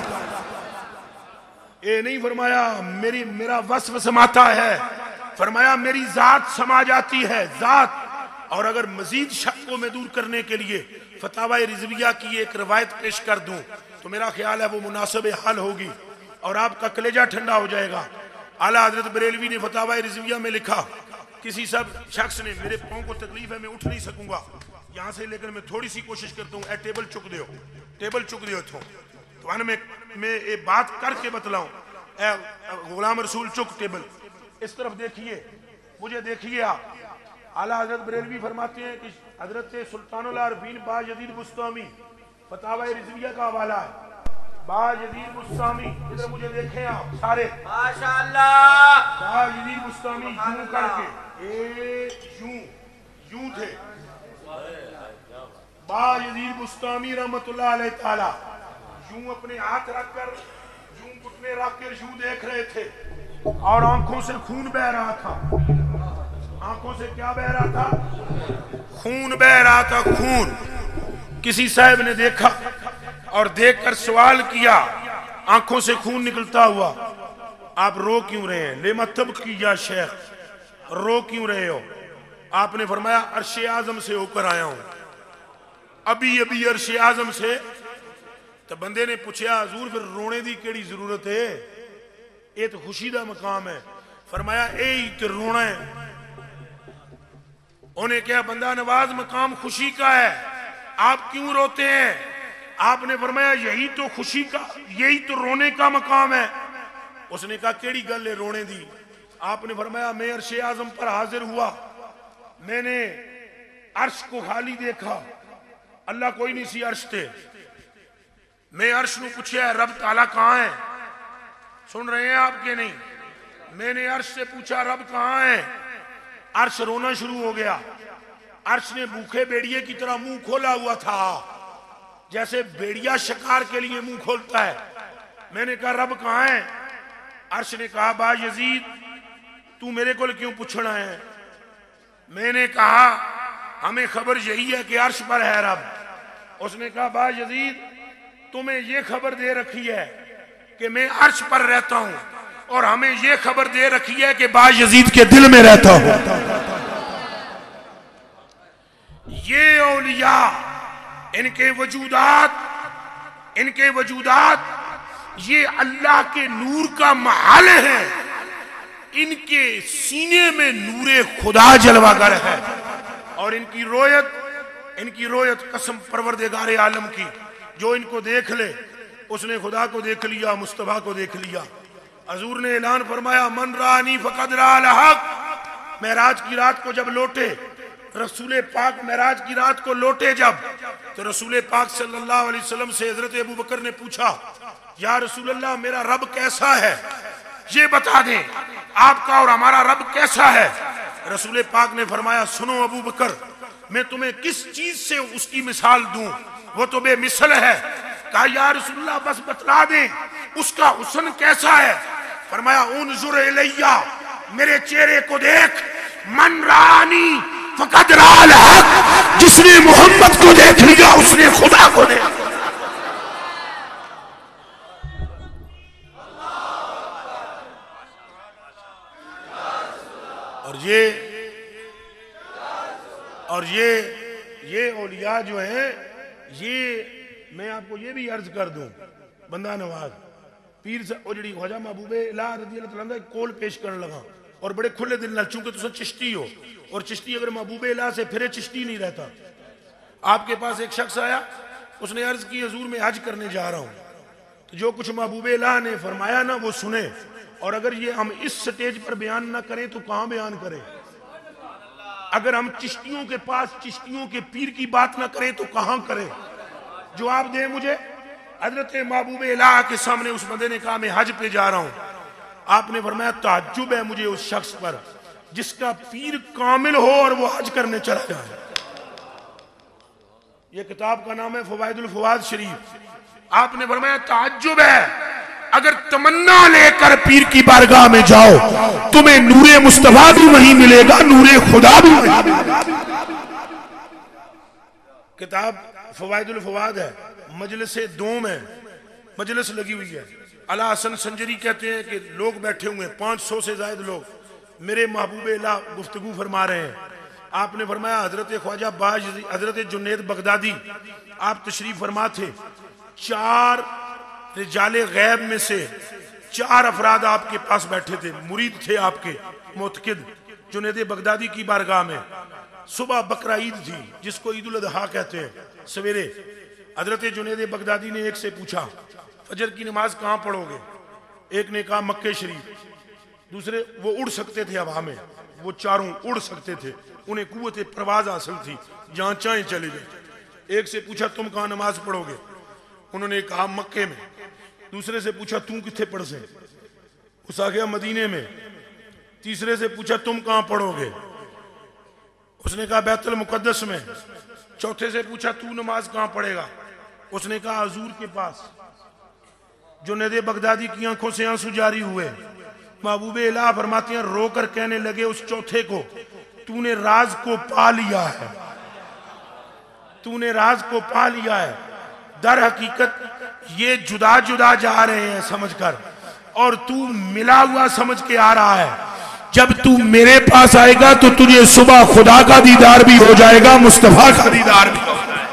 Speaker 1: ये नहीं फरमाया मेरा वस्फ समाता है, फरमाया मेरी जात समा जाती है, जात। और अगर मजीद शक को मैं दूर करने के लिए फतावा रिजविया की एक रवायत पेश कर दूं तो मेरा ख्याल है वो मुनासिब हाल होगी और आपका कलेजा ठंडा हो जाएगा। आला हजरत बरेलवी ने फतावा रिजविया में लिखा, किसी सब शख्स ने, मेरे पांव को तकलीफ है मैं उठ नहीं सकूंगा यहां से, लेकिन मैं थोड़ी सी कोशिश करता हूं। टेबल चुक दियो तो मैं ये बात करके बतलाऊं। गुलाम रसूल चुक टेबल, इस तरफ देखिए, मुझे देखिए आप। आला हजरत बरेलवी फरमाते हैं कि हजरत सुल्तानुल आरफीन बायजीद बुस्तामी फतावा रिजविया का हवाला है। बायजीद बुस्तामी, इधर मुझे देखें आप सारे माशाअल्लाह। बायजीद बुस्तामी यूं करके यूं थे। बायजीद बुस्तामी रहमतुल्लाह अलैह ताला यूं अपने हाथ रखकर यूं घुटने रखकर यूं देख रहे थे और आंखों से खून बह रहा था। आंखों से क्या बह रहा था? खून बह रहा था, खून। किसी साहब ने देखा और देखकर सवाल किया, आंखों से खून निकलता हुआ आप रो क्यों रहे हैं? ले मतब की या शेख, रो क्यों रहे हो? आपने फरमाया अर्शे आजम से होकर आया हूं, अभी अर्शे आजम से। तो बंदे ने पूछा हजूर फिर रोने की केड़ी जरूरत है, ये तो खुशी का मकाम है। फरमाया यही तो रोना है। उन्हें क्या बंदा नवाज मकाम खुशी का है, आप क्यों रोते हैं? आपने फरमाया यही तो खुशी का, यही तो रोने का मकाम है। उसने कहा केड़ी गल है रोने दी? आपने फरमाया मैं अर्शे आजम पर हाजिर हुआ, मैंने अर्श को खाली देखा, अल्लाह कोई नहीं सी अर्श थे। मैं अर्श नू पूछा रब ताला कहां है? सुन रहे हैं आप के नहीं? मैंने अर्श से पूछा रब कहाँ है? अर्श रोना शुरू हो गया। अर्श ने भूखे भेड़िए की तरह मुंह खोला हुआ था, जैसे भेड़िया शिकार के लिए मुंह खोलता है। मैंने कहा रब कहाँ है? अर्श ने कहा बा यजीद तू मेरे को क्यों पूछना है? मैंने कहा हमें खबर यही है कि अर्श पर है रब। उसने कहा बा यजीद तुम्हें यह खबर दे रखी है कि मैं अर्श पर रहता हूं, और हमें यह खबर दे रखी है कि बा यजीद के दिल में रहता हूं। ये औलिया इनके वजूदात ये अल्लाह के नूर का महल है। इनके सीने में नूरे खुदा जलवागर है, और इनकी रोयत कसम परवरदिगारे आलम की, जो इनको देख ले उसने खुदा को देख लिया, मुस्तफा को देख लिया। हजूर ने ऐलान फरमाया मन रानी फकद राल हक। महराज की रात को जब लौटे रसूल पाक, महराज की रात को लौटे जब, तो रसूल पाक सल्लल्लाहु अलैहि वसल्लम से हजरत अबू बकर ने पूछा या रसूल अल्लाह मेरा रब कैसा है, ये बता दें आपका और हमारा रब कैसा है। रसूल पाक ने फरमाया सुनो अबू बकर, मैं तुम्हें किस चीज से उसकी मिसाल दूं, वो तो बेमिसल है। कहा या रसूल अल्लाह बस बतला दें उसका हुस्न कैसा है। फरमाया उनजुर इलैया, मेरे चेहरे को देख। मन रानी फकद राल हक, जिसने मोहम्मद को देख लिया उसने खुदा को देख। और ये औलिया जो है, ये मैं आपको ये भी अर्ज कर दूं, बंदा नवाज पीर और जी ख्वाजा महबूबे इलाह रज़ी अल्लाह तआला कोल पेश करने लगा, और बड़े खुले दिल नाल, चूंकि तुम चिश्ती हो, और चिश्ती अगर महबूबे इलाह से फिरे चिश्ती नहीं रहता। आपके पास एक शख्स आया, उसने अर्ज की हजूर मैं हज करने जा रहा हूं, तो जो कुछ महबूबे इलाह ने फरमाया ना वो सुने, और अगर ये हम इस स्टेज पर बयान ना करें तो कहां बयान करें? अगर हम चिश्तियों के पास चिश्तियों के पीर की बात ना करें तो कहां करें? जवाब दे मुझे। हजरत महबूबे इलाह के सामने उस बंदे ने कहा मैं हज पे जा रहा हूं। आपने फरमाया ताज्जुब है मुझे उस शख्स पर जिसका पीर कामिल हो और वो हज करने चला जाए। ये किताब का नाम है फवाइदुल फवाद शरीफ। आपने फरमाया ताज्जुब है, अगर तमन्ना लेकर पीर की बारगाह में जाओ तुम्हें नूरे मुस्तफा भी वहीं मिलेगा, नूरे खुदा भी वहीं मिलेगा। किताब फवाइदुल फवाद है, मजलिस दोम है, मजलिस लगी हुई है। अला हसन संजरी कहते हैं कि लोग बैठे हुए 500 से ज्यादा लोग, मेरे महबूब इलाह गुफ्तगू फरमा रहे हैं। आपने फरमाया हजरत ख्वाजा बाज हजरत जुनैद बगदादी आप तशरीफ फरमा थे। 4 रिजाले गैब में से 4 अफराद आपके पास बैठे थे, मुरीद थे आपके मोतकिद जुनैद बगदादी की बारगाह में। सुबह बकरा ईद थी जिसको ईद उल अजहा कहते हैं। सवेरे हजरत जुनैद बगदादी ने एक से पूछा फजर की नमाज कहाँ पढ़ोगे? एक ने कहा मक्के शरीफ। दूसरे वो उड़ सकते थे हवा में, वो चारों उड़ सकते थे, उन्हें कुव्वत परवाज हासिल थी, जहां चाहे चले गए। एक से पूछा तुम कहाँ नमाज पढ़ोगे? उन्होंने कहा मक्के में। दूसरे से पूछा तू किथे पढ़ से? उस आ गया मदीने में। तीसरे से पूछा तुम कहाँ पढ़ोगे? उसने कहा बैतुल मुकद्दस में। चौथे से पूछा तू नमाज कहाँ पढ़ेगा? उसने कहा हजूर के पास। जुनैद बगदादी की आंखों से आंसू जारी हुए। महबूबे इलाह फरमाती हैं रोकर कहने लगे उस चौथे को तूने राज को पा लिया है, तूने राज को पा लिया है। दर हकीकत ये जुदा जुदा जा रहे हैं समझकर, और तू मिला हुआ समझ के आ रहा है। जब तू मेरे पास आएगा तो तुझे सुबह खुदा का दीदार भी हो जाएगा, मुस्तफा का दीदार भी हो जाएगा।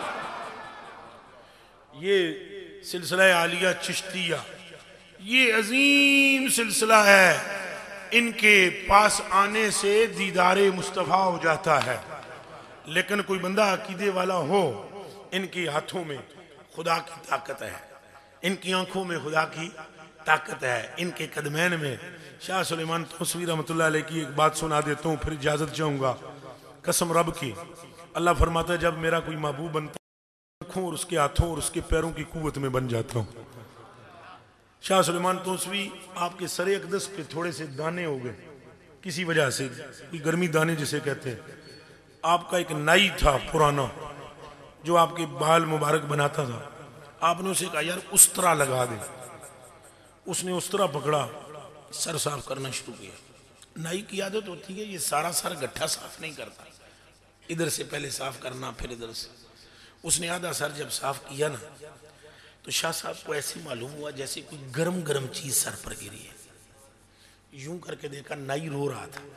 Speaker 1: ये सिलसिला आलिया चिश्तिया ये अजीम सिलसिला है। इनके पास आने से दीदारे मुस्तफा हो जाता है। लेकिन कोई बंदा अकीदे वाला हो, इनके हाथों में खुदा की ताकत है, इनकी आंखों में खुदा की ताकत है, इनके कदमैन में। शाह सुलेमान तौसीफी रहमतुल्लाह अलैह की एक बात सुना देता हूँ, फिर इजाजत चाहूंगा। कसम रब की, अल्लाह फरमाता है जब मेरा कोई महबूब बनता है और उसके हाथों और उसके पैरों की कुव्वत में बन जाता हूँ। शाह सुलेमान तोसवी आपके सरे अकदस पे थोड़े से दाने हो गए किसी वजह से, कोई गर्मी दाने जिसे कहते हैं। आपका एक नाई था पुराना जो आपके बाल मुबारक बनाता था, आपने उसे कहा यार उस्तरा लगा दे। उसने उस्तरा पकड़ा, सर साफ करना शुरू किया। नाई की आदत होती है ये सारा सर गड्ढा साफ नहीं करता, इधर से पहले साफ करना फिर इधर से। उसने आधा सर जब साफ किया ना तो शाह साहब को ऐसे मालूम हुआ जैसे कोई गरम गरम चीज सर पर गिरी है। यूं करके देखा, नाई रो रहा था,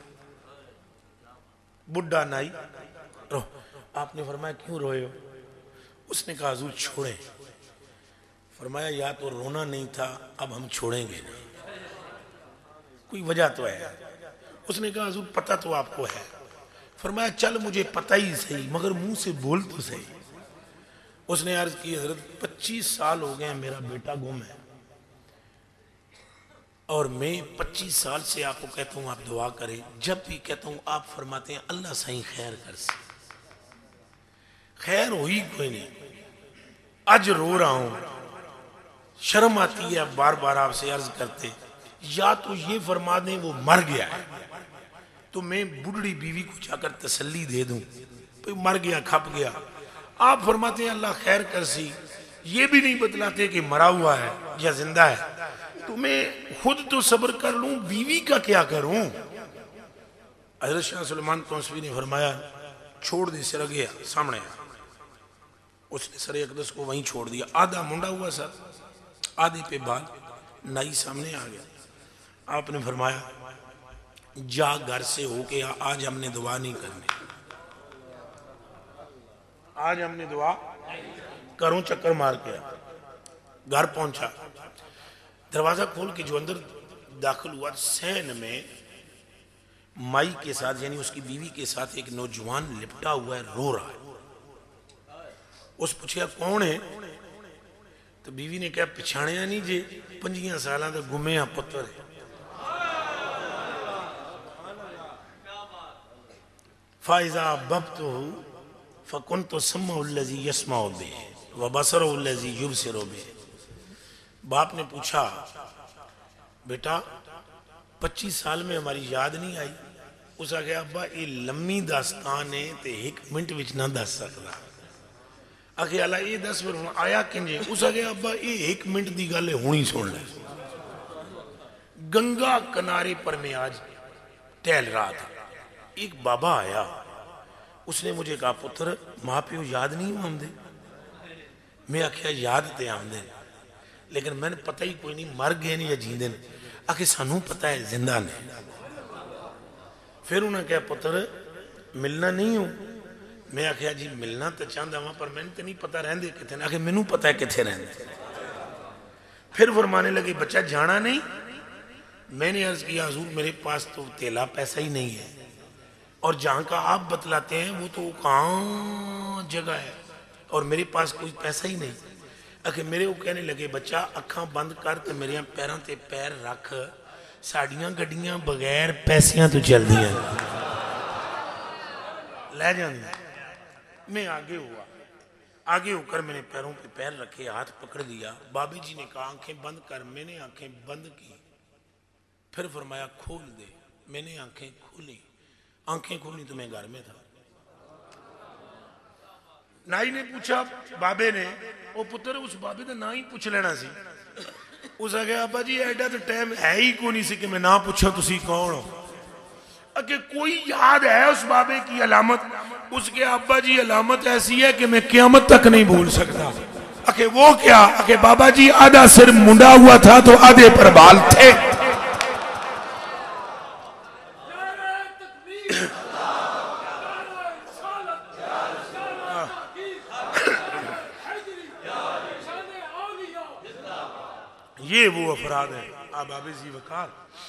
Speaker 1: बुढ़ा नाई रो। आपने फरमाया क्यों रोए हो? उसने कहा हुजूर छोड़ें। फरमाया या तो रोना नहीं था, अब हम छोड़ेंगे नहीं, कोई वजह तो है। उसने कहा हुजूर पता तो आपको है। फरमाया चल मुझे पता ही सही, मगर मुंह से बोल तो सही। उसने अर्ज की हजरत 25 साल हो गए मेरा बेटा गुम है, और मैं 25 साल से आपको कहता हूं आप दुआ करें, जब भी कहता हूं आप फरमाते हैं अल्लाह सही खैर कर से, खैर हुई कोई नहीं। आज रो रहा हूं, शर्म आती है बार बार आपसे अर्ज करते, या तो ये फरमा दें वो मर गया है तो मैं बुढ़ी बीवी को जाकर तसल्ली दे दूं, तो मर गया खप गया। आप फरमाते हैं अल्लाह खैर कर सी, ये भी नहीं बतलाते कि मरा हुआ है या जिंदा है, तो मैं खुद तो सब्र कर लूं, बीवी का क्या करूं? हजरत शाह सुलेमान तोसवी ने फरमाया छोड़ दे, सिर गया सामने आ। उसने सरे अकदस को वहीं छोड़ दिया, आधा मुंडा हुआ सर, आधे पे बाल। नाई सामने आ गया। आपने फरमाया जा घर से होके आज हमने दुआ नहीं करनी, आज हमने दुआ करूं। चक्कर मार के घर पहुंचा, दरवाजा खोल के जो अंदर दाखिल हुआ, सैन में माई के साथ यानी उसकी बीवी के साथ एक नौजवान लिपटा हुआ है, रो रहा है। उस पूछा कौन है? तो बीवी ने कहा पिछाणिया नहीं जे, 25 साल का गुमिया पुत्र है। फाइजा बब्तु फकुन्तु सम्माउल्लज़ी यस्माउ बिही व बसरुल्लज़ी युबसिरु बिही। बाप ने पूछा बेटा 25 साल में हमारी याद नहीं आई? उसका कहा अब्बा ये लम्मी दास्तान है ते 1 मिनट विच ना दस सकदा। आखे अला ये 10 फिर आया किंजे? उसका कहा अब्बा ये 1 मिनट की गल है, हुणी सुन ले। गंगा किनारे पर मैं आज टहल रहा था, एक बाबा आया, उसने मुझे कहा पुत्र माँ प्यो याद नहीं आंदे? मैं आख्या याद ते आंदे, लेकिन मैंने पता ही कोई नहीं मर गए ने या जींदे ने। आखे सानू पता है जिंदा ने। फिर उन्हें कहा पुत्र मिलना नहीं हो? मैं आख्या जी मिलना तो चाहता वहां, पर मैंने तो नहीं पता रहंदे किथे। आखे मैनू पता है किथे रहंदे। फिर फरमाने लगे बच्चा जाना नहीं? मैंने अर्ज किया हुजूर मेरे पास तो तेला पैसा ही नहीं है, और जहां का आप बतलाते हैं वो तो कहाँ जगह है, और मेरे पास कोई पैसा ही नहीं। आखिर मेरे वो कहने लगे बच्चा अखा बंद कर ते मेरे पैरों ते पैर रख, साड़ियां गड्डियां बगैर पैसियां तो चलदियां ले जानी। मैं आगे हुआ, आगे होकर मैंने पैरों पे पैर रखे, हाथ पकड़ लिया। बाबी जी ने कहा आंखें बंद कर, मैंने आंखें बंद की। फिर फरमाया खोल दे, मैंने आंखें खोली। आंखें खोली तो मैं घर में था। नाई ने पूछा बाबे ने, वो पुत्र उस बाबे का ना ही पूछ लेना सी। उस आ गया अब्बा जी एडा तो टाइम है ही को नहीं सी कि मैं ना पूछा तुसी कौन हो। अगे कोई याद है उस बाबे की अलामत? उसके अब्बा जी अलामत ऐसी है कि मैं क़यामत तक नहीं भूल सकता। अके वो क्या? अके बाबा जी आधा सिर मुंडा हुआ था तो आधे पर बाल थे। ये वो अफराद है आबाबे जी वकार।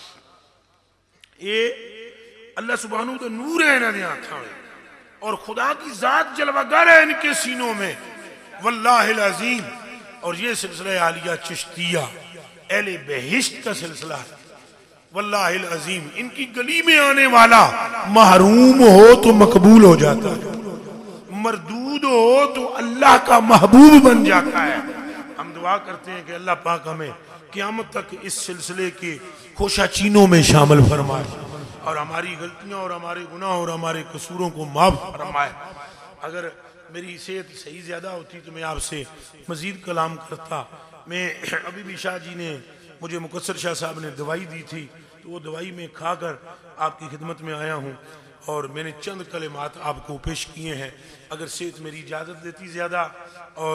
Speaker 1: ये अल्लाह सुब्हानहू तो नूर है इन्हां दे हाथां में, और खुदा की जात जलवागर है इनके सीनों में, वल्लाहिल अज़ीम। और ये सिलसिला आलिया चिश्तिया अहले बेहिश्त का सिलसिला है, वल्लाहिल अज़ीम। इनकी गली में आने वाला महरूम हो तो मकबूल हो जाता है, मरदूद हो तो अल्लाह का महबूब बन जाता है। हम दुआ करते हैं कि अल्लाह पाक हमें क़यामत तक इस सिलसिले के खोशाचीनों में शामिल फरमाए और हमारी गलतियां और हमारे गुनाह और हमारे कसूरों को माफ़ फरमाए। अगर मेरी सेहत सही ज़्यादा होती तो मैं आपसे मज़ीद कलाम करता। मैं अभी भी शाह जी ने मुझे मुकस्सर शाह साहब ने दवाई दी थी, तो वो दवाई में खाकर आपकी खिदमत में आया हूँ और मैंने चंद कलिमात आपको पेश किए हैं। अगर सेहत मेरी इजाज़त देती ज़्यादा और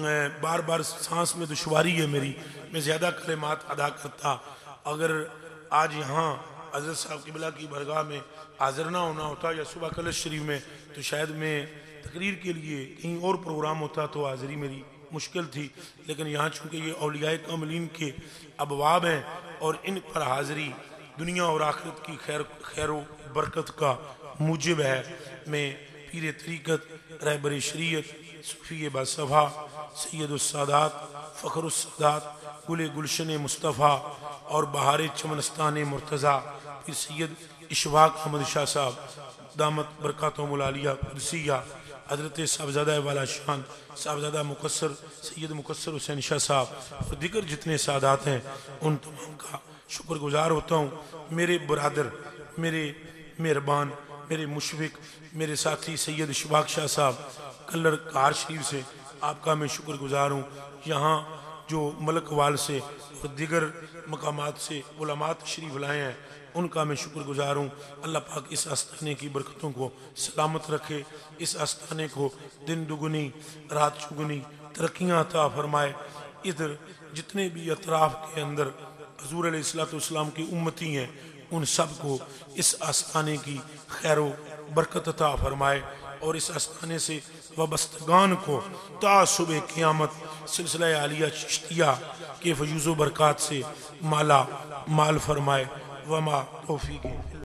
Speaker 1: बार बार सांस में दुश्वारी है मेरी, मैं ज़्यादा कलिमात अदा करता। अगर आज यहाँ हज़रत साहब क़िबला की बरगाह में हाज़िर ना होना होता या सुबह कलश शरीफ में, तो शायद मैं तकरीर के लिए कहीं और प्रोग्राम होता तो हाज़िरी मेरी मुश्किल थी। लेकिन यहाँ चूँकि ये औलियाए कामिलीन के अबवाब हैं और इन पर हाज़िरी दुनिया और आखिरत की खैर बरकत का मूजिब है, मैं पीर तरीक़त रहबर शरीयत सूफ़ी बासफ़ा सैयदुस्सादात फ़ख्रुस्सादात गुले गुलशन मुस्तफ़ा और बहार चमनस्तान मुर्तज़ा फिर सैयद इशफ़ाक़ अहमद शाह साहब दामत बरकातुहुमुल आलिया कुदसिया, हज़रत साहबज़ादा वाला शान साहबज़ादा मुकस्सर सैयद मुकस्सर हुसैन शाह साहब और दीगर जितने सादात हैं, उन तमाम का शुक्रगुजार होता हूँ। मेरे बरादर, मेरे मेहरबान, मेरे मुशफ़िक़, मेरे साथी सैयद इशफ़ाक़ शाह साहब कल्लर कार शरीफ से आपका मैं शुक्रगुजार हूँ। यहाँ जो मलकवाल से और दीगर मकामात से उलमात शरीफ लाए हैं, उनका मैं शुक्रगुजार हूँ। अल्लाह पाक इस आस्थाने की बरकतों को सलामत रखे, इस आस्थाने को दिन दुगुनी रात चुगुनी तरक्कियाँ अता फरमाए। इधर जितने भी अतराफ़ के अंदर हज़ूर अलैहिस्सलाम की उम्मती हैं, उन सब को इस आस्थाने की खैर बरकत अता फरमाए और इस आस्थाने से वबस्तगान को ता सुबह क़यामत सिलसिला आलिया चिश्तिया के फयूज़ बरक़ात से माला माल फरमाए। वमा तौफ़ीक़।